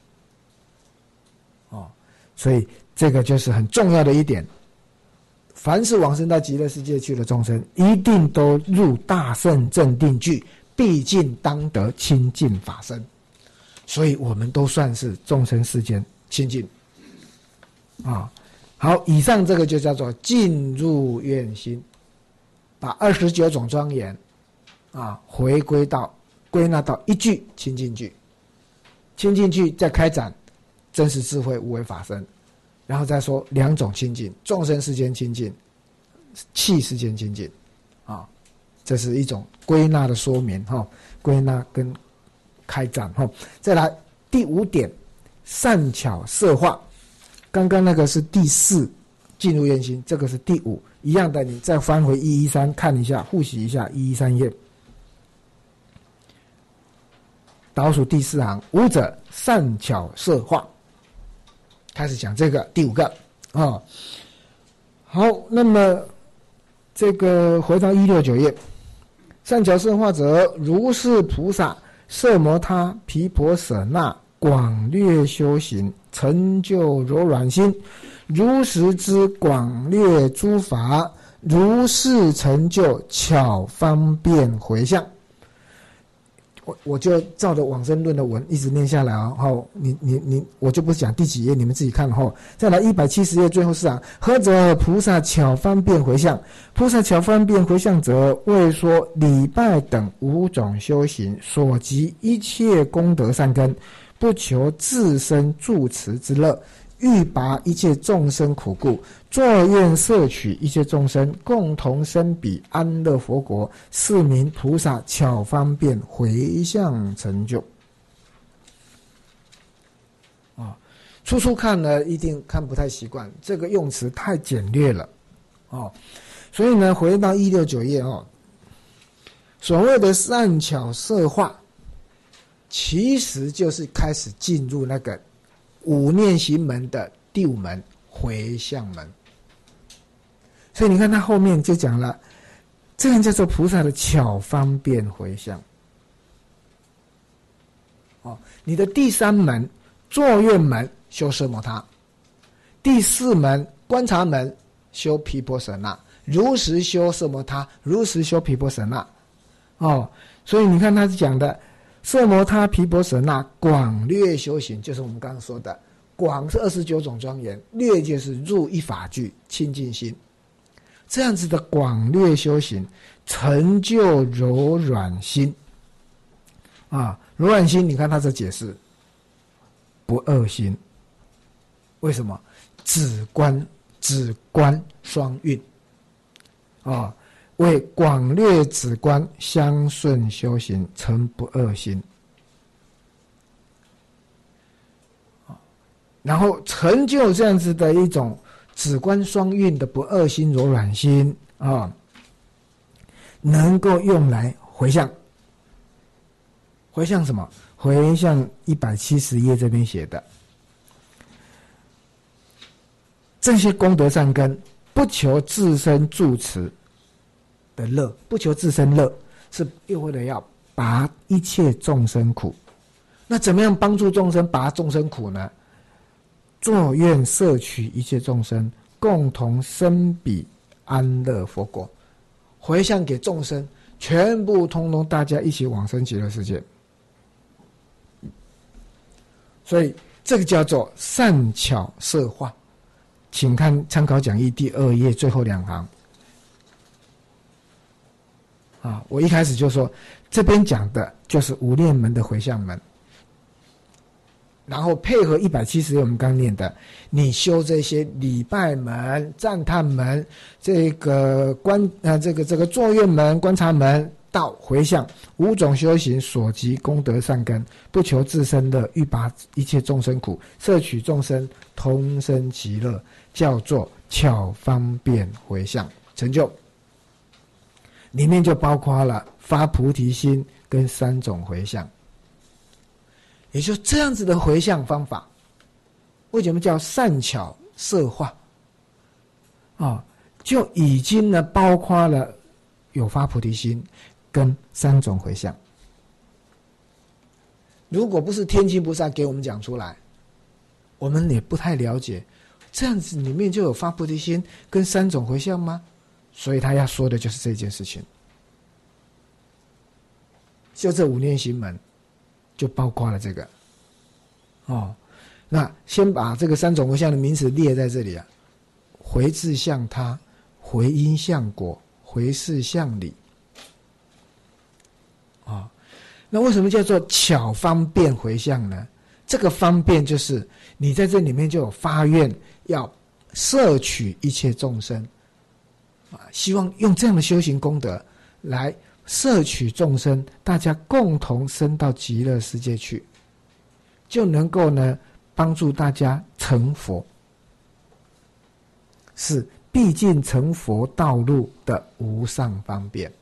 哦，所以这个就是很重要的一点。凡是往生到极乐世界去的众生，一定都入大圣正定具，毕竟当得清净法身。所以我们都算是众生世间清净啊。好，以上这个就叫做进入愿心，把二十九种庄严啊回归到归纳到一句清净句。 亲进去再开展真实智慧无为法身，然后再说两种亲近，众生世间亲近，气世间亲近，啊，这是一种归纳的说明哈，归纳跟开展哈。再来第五点，善巧摄化，刚刚那个是第四，进入愿心，这个是第五，一样的，你再翻回一一三看一下，复习一下一一三页。倒数第四行，五者善巧摄化，开始讲这个第五个啊、哦。好，那么这个回到一六九页，善巧摄化者，如是菩萨摄摩他毗婆舍那广略修行，成就柔软心，如实知广略诸法，如是成就巧方便回向。我我就照着往生论的文一直念下来啊，好，你你你，我就不讲第几页，你们自己看哈。再来一百七十页最后是啊，何者菩萨巧方便回向？菩萨巧方便回向者，为说礼拜等五种修行所及一切功德善根，不求自身住持之乐，欲拔一切众生苦故，作愿摄取一切众生，共同生彼安乐佛国，是名菩萨巧方便回向成就。啊，初初看呢，一定看不太习惯，这个用词太简略了，哦，所以呢，回到一六九页哦，所谓的善巧摄化，其实就是开始进入那个五念行门的第五门回向门。所以你看他后面就讲了，这样叫做菩萨的巧方便回向。哦，你的第三门作愿门修奢摩他，第四门观察门修毗婆舍那，如实修奢摩他，如实修毗婆舍那。哦，所以你看他是讲的奢摩他毗婆舍那广略修行，就是我们刚刚说的，广是二十九种庄严，略就是入一法具清净心，这样子的广略修行，成就柔软心啊，柔软心，你看他的解释，不恶心，为什么？止观止观双运啊，为广略止观相顺修行，成不恶心。然后成就这样子的一种止观双运的不恶心柔软心啊，能够用来回向。回向什么？回向一百七十页这边写的，这些功德善根，不求自身住持的乐，不求自身乐，是又为了要拔一切众生苦。那怎么样帮助众生拔众生苦呢？作愿摄取一切众生，共同生彼安乐佛国，回向给众生，全部通通大家一起往生极乐世界。所以这个叫做善巧摄化，请看参考讲义第二页最后两行。啊，我一开始就说，这边讲的就是五念门的回向门。然后配合一百七十页我们刚念的，你修这些礼拜门、赞叹门、这个观呃这个这个作愿门、观察门到回向五种修行所及功德善根，不求自身乐，欲拔一切众生苦，摄取众生同生极乐，叫做巧方便回向成就。里面就包括了发菩提心跟三种回向。也就这样子的回向方法，为什么叫善巧摄化？啊，就已经呢包括了有发菩提心跟三种回向。如果不是天亲菩萨给我们讲出来，我们也不太了解，这样子里面就有发菩提心跟三种回向吗？所以他要说的就是这件事情。就这五念行门就包括了这个哦，那先把这个三种回向的名词列在这里啊，回自向他，回因向果，回事向理啊、哦。那为什么叫做巧方便回向呢？ 这个方便就是你在这里面就有发愿要摄取一切众生啊，希望用这样的修行功德来摄取众生，大家共同升到极乐世界去，就能够呢帮助大家成佛，是毕竟成佛道路的无上方便。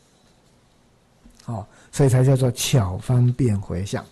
哦，所以才叫做巧方便回向。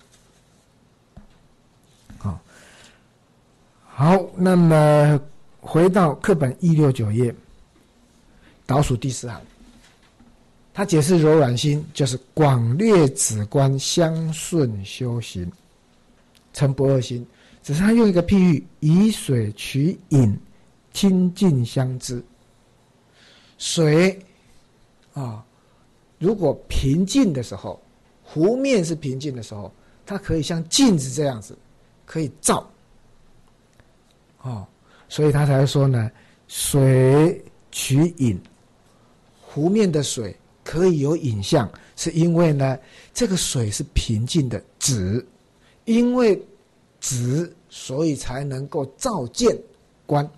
好、哦，好，那么回到课本一六九页，倒数第四行，他解释柔软心就是广略止观相顺修行，成不二心。只是他用一个譬喻，以水取饮，清净相知。水啊、哦，如果平静的时候，湖面是平静的时候，它可以像镜子这样子，可以照。哦，所以他才说呢，水取影，湖面的水可以有影像，是因为呢，这个水是平静的止，因为止，所以才能够照见观。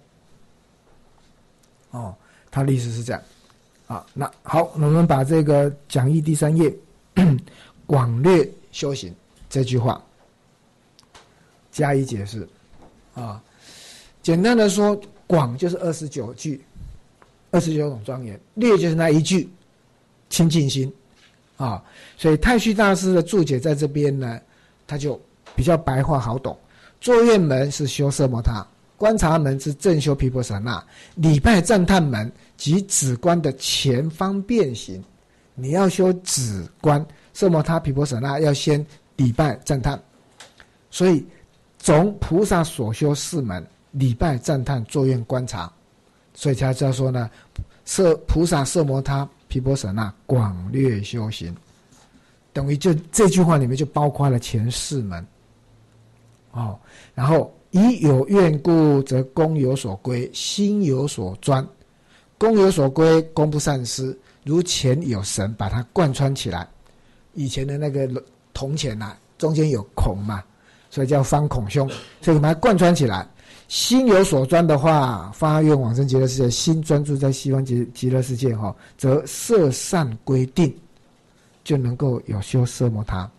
哦，他的意思是这样。啊，那好，我们把这个讲义第三页广略修行这句话加以解释。啊，简单的说，广就是二十九句，二十九种庄严；略就是那一句清净心。啊，所以太虚大师的注解在这边呢，他就比较白话好懂。坐愿门是修奢摩他，观察门是正修毗婆舍那，礼拜赞叹门及止观的前方便行。你要修止观，奢摩他、毗婆舍那要先礼拜赞叹，所以总菩萨所修四门，礼拜赞叹坐愿观察，所以才叫说呢，摄菩萨奢摩他、毗婆舍那广略修行，等于就这句话里面就包括了前四门。哦，然后以有愿故，则功有所归，心有所专。功有所归，功不散失，如前有绳把它贯穿起来。以前的那个铜钱啊，中间有孔嘛，所以叫方孔胸，所以把它贯穿起来。心有所专的话，发愿往生极乐世界，心专注在西方极极乐世界哈、哦，则摄善归定，就能够有修奢摩他。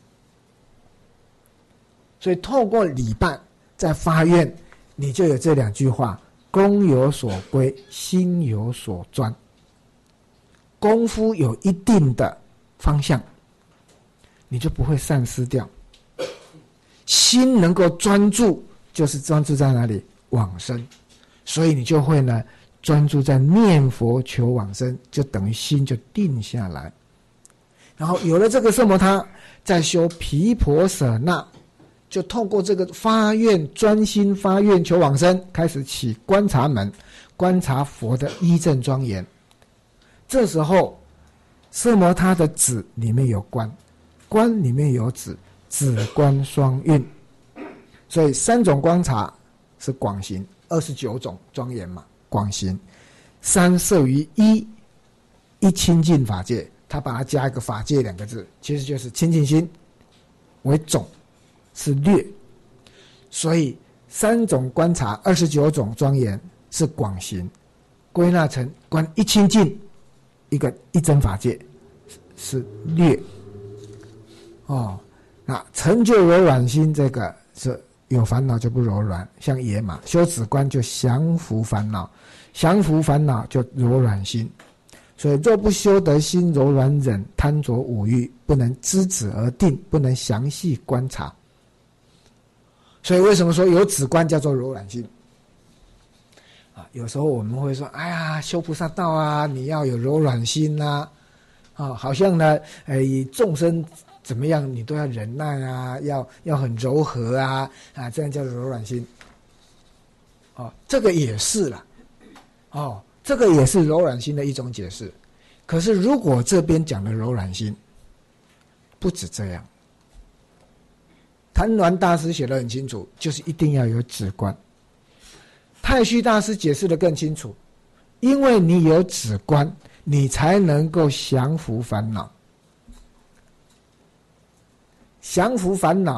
所以透过礼拜再发愿，你就有这两句话：功有所归，心有所专。功夫有一定的方向，你就不会散失掉。心能够专注，就是专注在哪里？往生。所以你就会呢，专注在念佛求往生，就等于心就定下来。然后有了这个奢摩他，再修毗婆舍那，就透过这个发愿，专心发愿求往生，开始起观察门，观察佛的依正庄严。这时候奢摩他的止里面有观，观里面有止，止观双运。所以三种观察是广行，二十九种庄严嘛，广行。三摄于一，一清净法界，他把它加一个法界两个字，其实就是清净心为总，是略。所以三种观察，二十九种庄严是广行，归纳成观一清净，一个一真法界是略。哦，那成就柔软心，这个是有烦恼就不柔软，像野马修止观就降伏烦恼，降伏烦恼就柔软心。所以若不修得心柔软忍，贪着五欲，不能知止而定，不能详细观察。所以为什么说有止观叫做柔软心啊？有时候我们会说，哎呀，修菩萨道啊，你要有柔软心啊，啊，好像呢，呃，众生怎么样，你都要忍耐啊，要要很柔和啊，啊，这样叫做柔软心。哦，这个也是啦，哦，这个也是柔软心的一种解释。可是如果这边讲的柔软心，不止这样。谭鸾大师写得很清楚，就是一定要有止观。太虚大师解释得更清楚，因为你有止观，你才能够降伏烦恼。降伏烦恼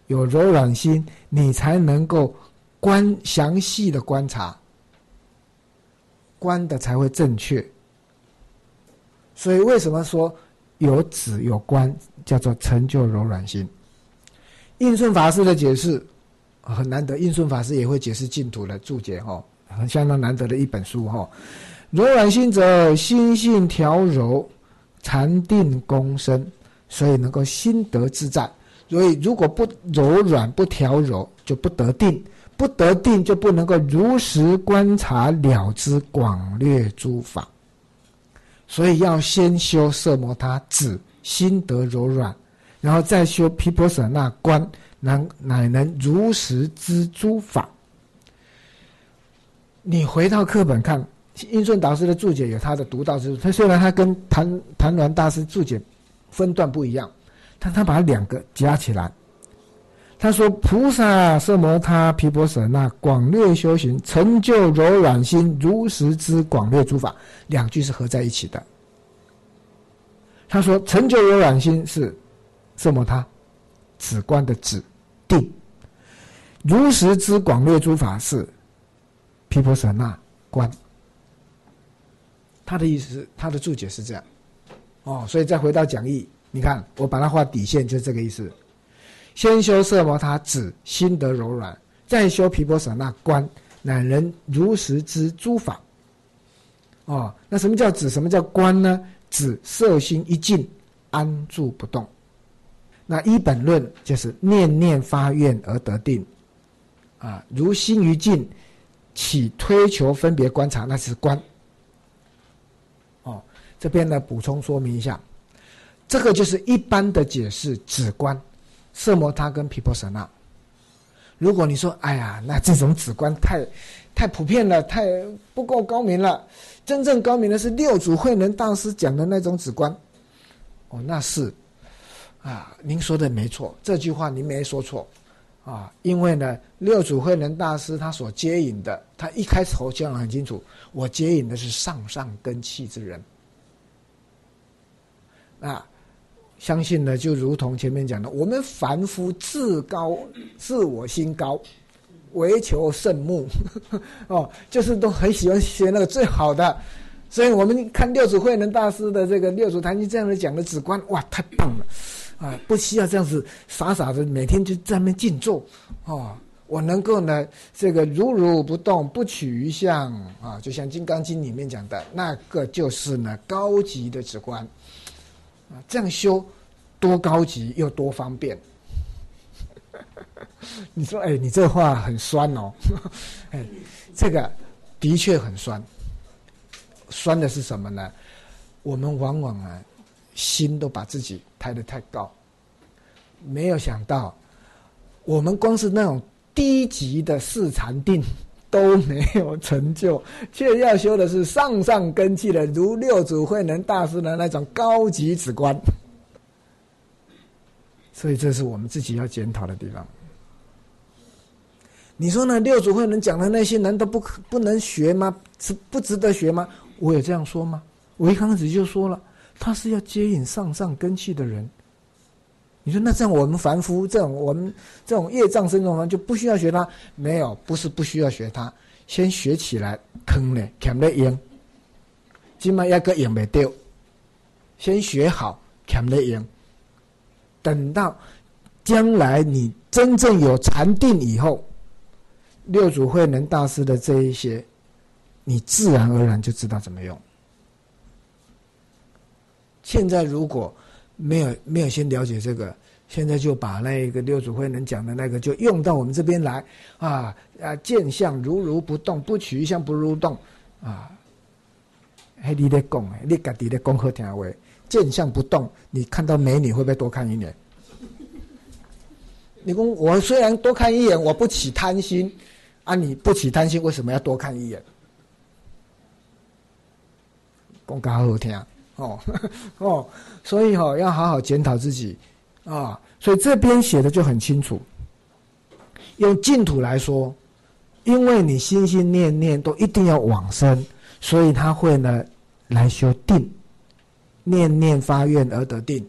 有柔软心，你才能够观详细的观察，观的才会正确。所以为什么说有止有观叫做成就柔软心？印顺法师的解释很难得，印顺法师也会解释净土的注解哈，很相当难得的一本书哈。柔软心则心性调柔，禅定功深，所以能够心得自在。所以如果不柔软不调柔，就不得定，不得定就不能够如实观察了知广略诸法。所以要先修色摩他止，心得柔软，然后再修毗婆舍那观，能乃能如实知诸法。你回到课本看，印顺导师的注解有他的独到之处。他虽然他跟谭谭鸾大师注解分段不一样，但他把两个加起来。他说：菩萨色摩他毗婆舍那广略修行，成就柔软心，如实知广略诸法。两句是合在一起的。他说：成就柔软心是色摩他，止观的止定；如实知广略诸法是毗婆舍那观。他的意思，他的注解是这样。哦，所以再回到讲义，你看我把它画底线，就是这个意思。先修色摩他止，心得柔软，再修毗婆舍那观，乃能如实知诸法。哦，那什么叫止？什么叫观呢？止色心一静，安住不动。那一本论就是念念发愿而得定，啊，如心于静，起推求分别观察，那是观。哦，这边呢补充说明一下，这个就是一般的解释止观。色摩他跟毗婆舍那，如果你说哎呀，那这种止观太太普遍了，太不够高明了，真正高明的是六祖慧能大师讲的那种止观。哦，那是啊，您说的没错，这句话您没说错啊，因为呢六祖慧能大师他所接引的，他一开头讲得很清楚，我接引的是上上根器之人。那相信呢，就如同前面讲的，我们凡夫自高，自我心高，唯求圣目哦，就是都很喜欢学那个最好的。所以我们看六祖慧能大师的这个《六祖坛经》这样的讲的止观，哇，太棒了啊！不需要这样子傻傻的每天就在那边静坐哦，我能够呢这个如如不动，不取于相啊，就像《金刚经》里面讲的，那个就是呢高级的止观。啊，这样修多高级又多方便。你说，哎，你这话很酸哦。哎，这个的确很酸。酸的是什么呢？我们往往啊，心都把自己抬得太高，没有想到，我们光是那种低级的四禅定都没有成就，却要修的是上上根器的，如六祖慧能大师的那种高级止观。所以这是我们自己要检讨的地方。你说呢？六祖慧能讲的那些难道不不能学吗？是不值得学吗？我有这样说吗？我一开始就说了，他是要接引上上根器的人。你说那这样我们凡夫这种我们这种业障深重的人就不需要学他？没有，不是不需要学他，先学起来坑呢，欠咧用，今麦一个用不掉，先学好，欠咧用，等到将来你真正有禅定以后，六祖慧能大师的这一些，你自然而然就知道怎么用。现在如果没有没有先了解这个，现在就把那个六祖慧能讲的那个就用到我们这边来啊啊！见相如如不动，不取相不如动啊！嘿，你在讲诶，你自己在讲好听话。见相不动，你看到美女会不会多看一眼？你说我虽然多看一眼，我不起贪心啊！你不起贪心，为什么要多看一眼？讲较好听。哦哦，所以哦要好好检讨自己啊。所以这边写的就很清楚。用净土来说，因为你心心念念都一定要往生，所以他会呢来修定，念念发愿而得定。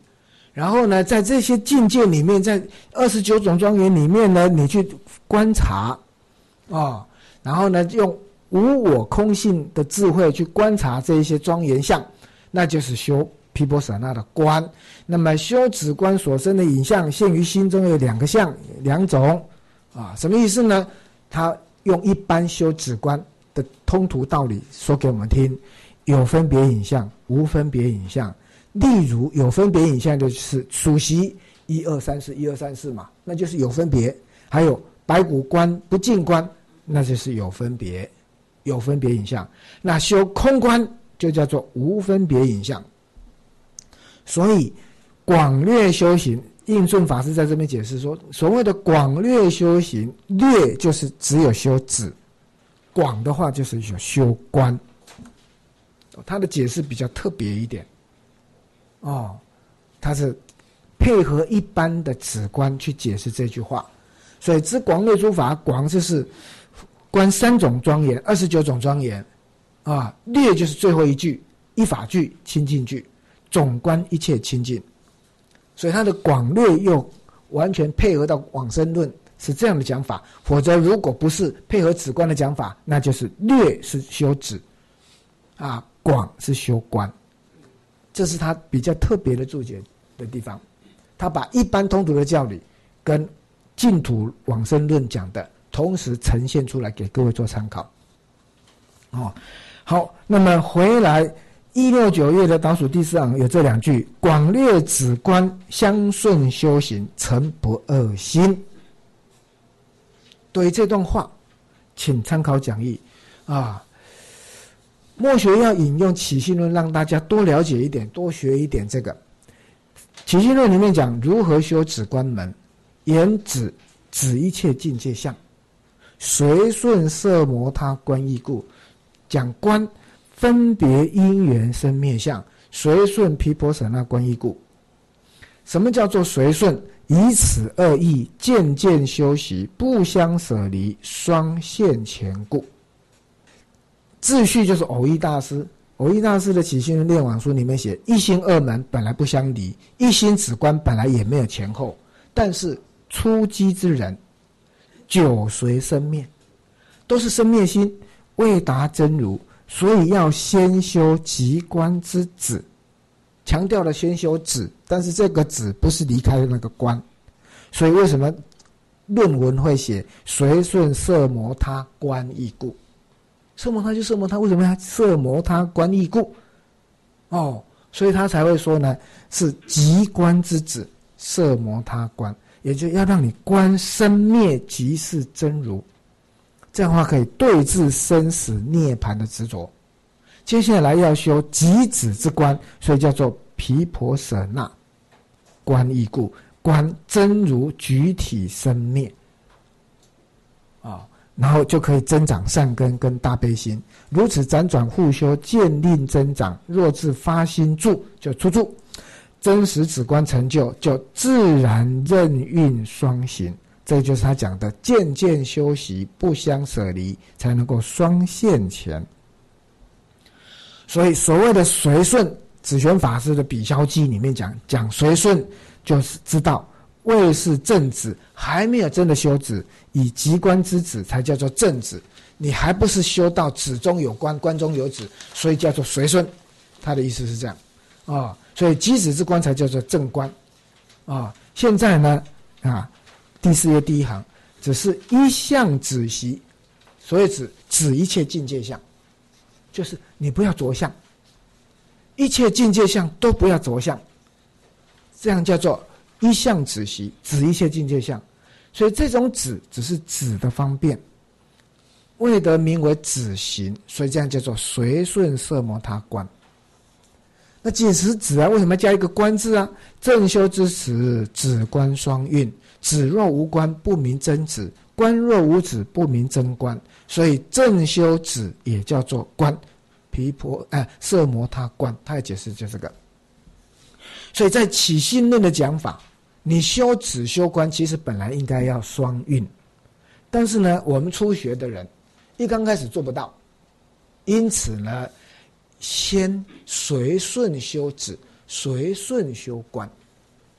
然后呢，在这些境界里面，在二十九种庄严里面呢，你去观察，哦，然后呢，用无我空性的智慧去观察这一些庄严相，那就是修毗婆舍那的观。那么修止观所生的影像，现于心中有两个相，两种啊，什么意思呢？他用一般修止观的通途道理说给我们听，有分别影像，无分别影像。例如有分别影像就是属习一二三四一二三四嘛，那就是有分别。还有白骨观不净观，那就是有分别，有分别影像。那修空观就叫做无分别影像。所以广略修行，印顺法师在这边解释说，所谓的广略修行，略就是只有修止，广的话就是有修观。他的解释比较特别一点哦，他是配合一般的止观去解释这句话。所以知广略诸法，广就是观三种庄严，二十九种庄严啊，略就是最后一句，一法句清净句，总观一切清净。所以他的广略又完全配合到往生论，是这样的讲法。否则如果不是配合止观的讲法，那就是略是修止啊，广是修观。这是他比较特别的注解的地方。他把一般通途的教理跟净土往生论讲的同时呈现出来给各位做参考。哦，好，那么回来一六九页的倒数第四行有这两句：广略止观，相顺修行，成不二心。对于这段话，请参考讲义啊。末学要引用起信论，让大家多了解一点，多学一点这个。起信论里面讲如何修止观门，言止止一切境界相，随顺摄摩他观义故。讲观分别因缘生灭相，随顺毗婆舍那观义故。什么叫做随顺？以此二义渐渐修习，不相舍离，双现前故。秩序就是偶益大师，偶益大师的起信论炼网书里面写，一心二门本来不相离，一心止观本来也没有前后，但是初机之人，久随生灭，都是生灭心，未达真如，所以要先修极观之止，强调了先修止，但是这个止不是离开那个观，所以为什么论文会写随顺摄摩他观义故？摄摩他就摄摩他，为什么要摄摩他观义故？哦，所以他才会说呢，是极观之止，摄摩他观，也就要让你观生灭即是真如，这样的话可以对治生死涅槃的执着。接下来要修极止之观，所以叫做毗婆舍那观义故，观真如具体生灭啊。哦，然后就可以增长善根跟大悲心，如此辗转互修，渐令增长。若自发心住，就出住，真实止观成就，就自然任运双行。这就是他讲的渐渐修习，不相舍离，才能够双现前。所以所谓的随顺，指玄法师的比丘记里面讲讲随顺，就是知道未是正止，还没有真的修止，以极观之止才叫做正止。你还不是修到止中有观，观中有止，所以叫做随顺。他的意思是这样啊，哦，所以极止之观才叫做正观啊，哦。现在呢啊，第四页第一行只是一向止息，所以指止一切境界相，就是你不要着相，一切境界相都不要着相，这样叫做一向止息，止一切境界相。所以这种止只是止的方便，为得名为止行，所以这样叫做随顺摄摩他观。那解释止啊，为什么加一个观字啊？正修之时，止观双运，止若无观，不名真止；观若无止，不名真观。所以正修止也叫做观，毗婆哎摄摩他观，他也解释就这个。所以在起信论的讲法，你修止修观其实本来应该要双运，但是呢，我们初学的人一刚开始做不到，因此呢，先随顺修止，随顺修观。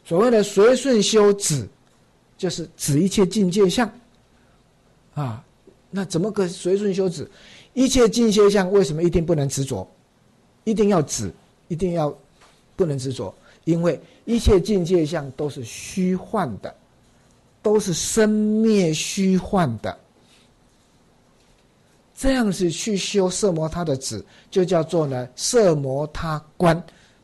所谓的随顺修止，就是止一切境界相啊。那怎么个随顺修止？一切境界相为什么一定不能执着？一定要止，一定要不能执着，因为一切境界相都是虚幻的，都是生灭虚幻的。这样子去修摄摩他的止，就叫做呢摄摩他观。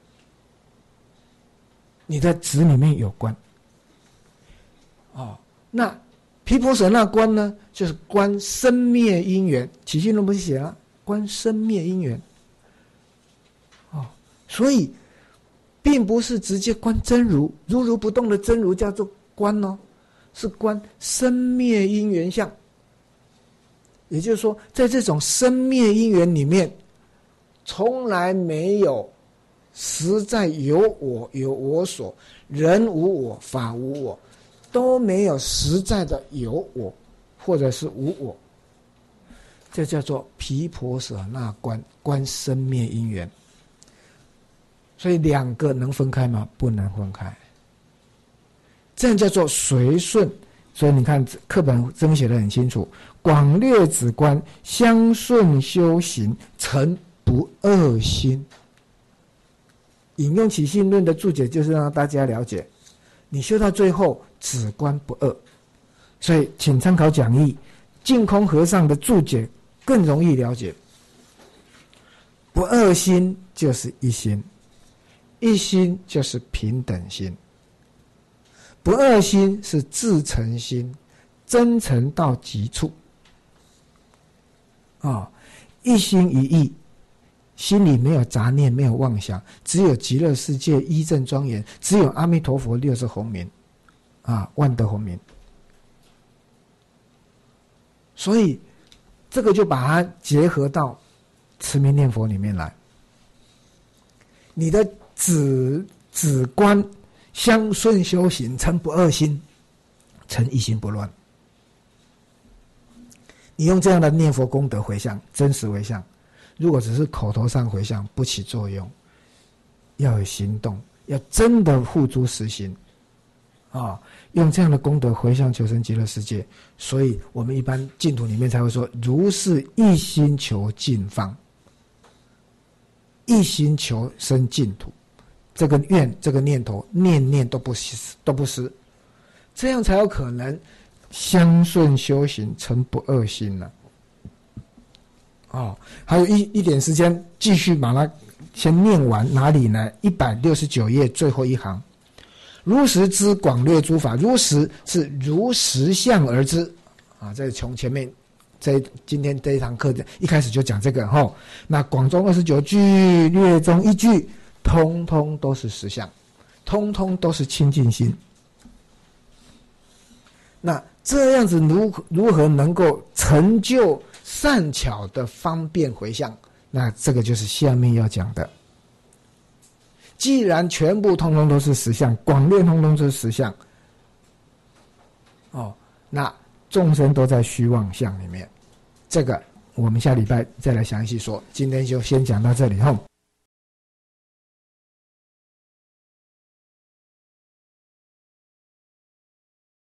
你的止里面有观，哦，那毗婆舍那观呢，就是观生灭因缘。起信论不是写了观生灭因缘，哦，所以并不是直接观真如，如如不动的真如叫做观哦，是观生灭因缘相。也就是说，在这种生灭因缘里面，从来没有实在有我有我所，人无我，法无我，都没有实在的有我或者是无我。这叫做毗婆舍那观，观生灭因缘。所以两个能分开吗？不能分开。这样叫做随顺。所以你看课本这边写得很清楚，广略止观，相顺修行，成不二心。引用起信论的注解，就是让大家了解，你修到最后止观不二。所以请参考讲义，净空和尚的注解更容易了解。不二心就是一心，一心就是平等心。不二心是自诚心，真诚到极处。哦，一心一意，心里没有杂念，没有妄想，只有极乐世界一正庄严，只有阿弥陀佛六字洪名，啊，万德洪名。所以这个就把它结合到持名念佛里面来。你的止止观相顺修行，成不二心，成一心不乱。你用这样的念佛功德回向，真实回向，如果只是口头上回向不起作用，要有行动，要真的付诸实行啊！用这样的功德回向求生极乐世界。所以我们一般净土里面才会说，如是一心求净方，一心求生净土。这个愿，这个念头，念念都不失，都不失，这样才有可能相顺修行，成不二心呢、啊。哦，还有一一点时间，继续把它先念完。哪里呢？一百六十九页最后一行，如实知广略诸法，如实是如实相而知啊。这从前面这今天这一堂课一开始就讲这个哈、哦。那广中二十九句，略中一句。通通都是实相，通通都是清净心。那这样子如如何能够成就善巧的方便回向？那这个就是下面要讲的。既然全部通通都是实相，广略通通都是实相，哦，那众生都在虚妄相里面。这个我们下礼拜再来详细说。今天就先讲到这里后。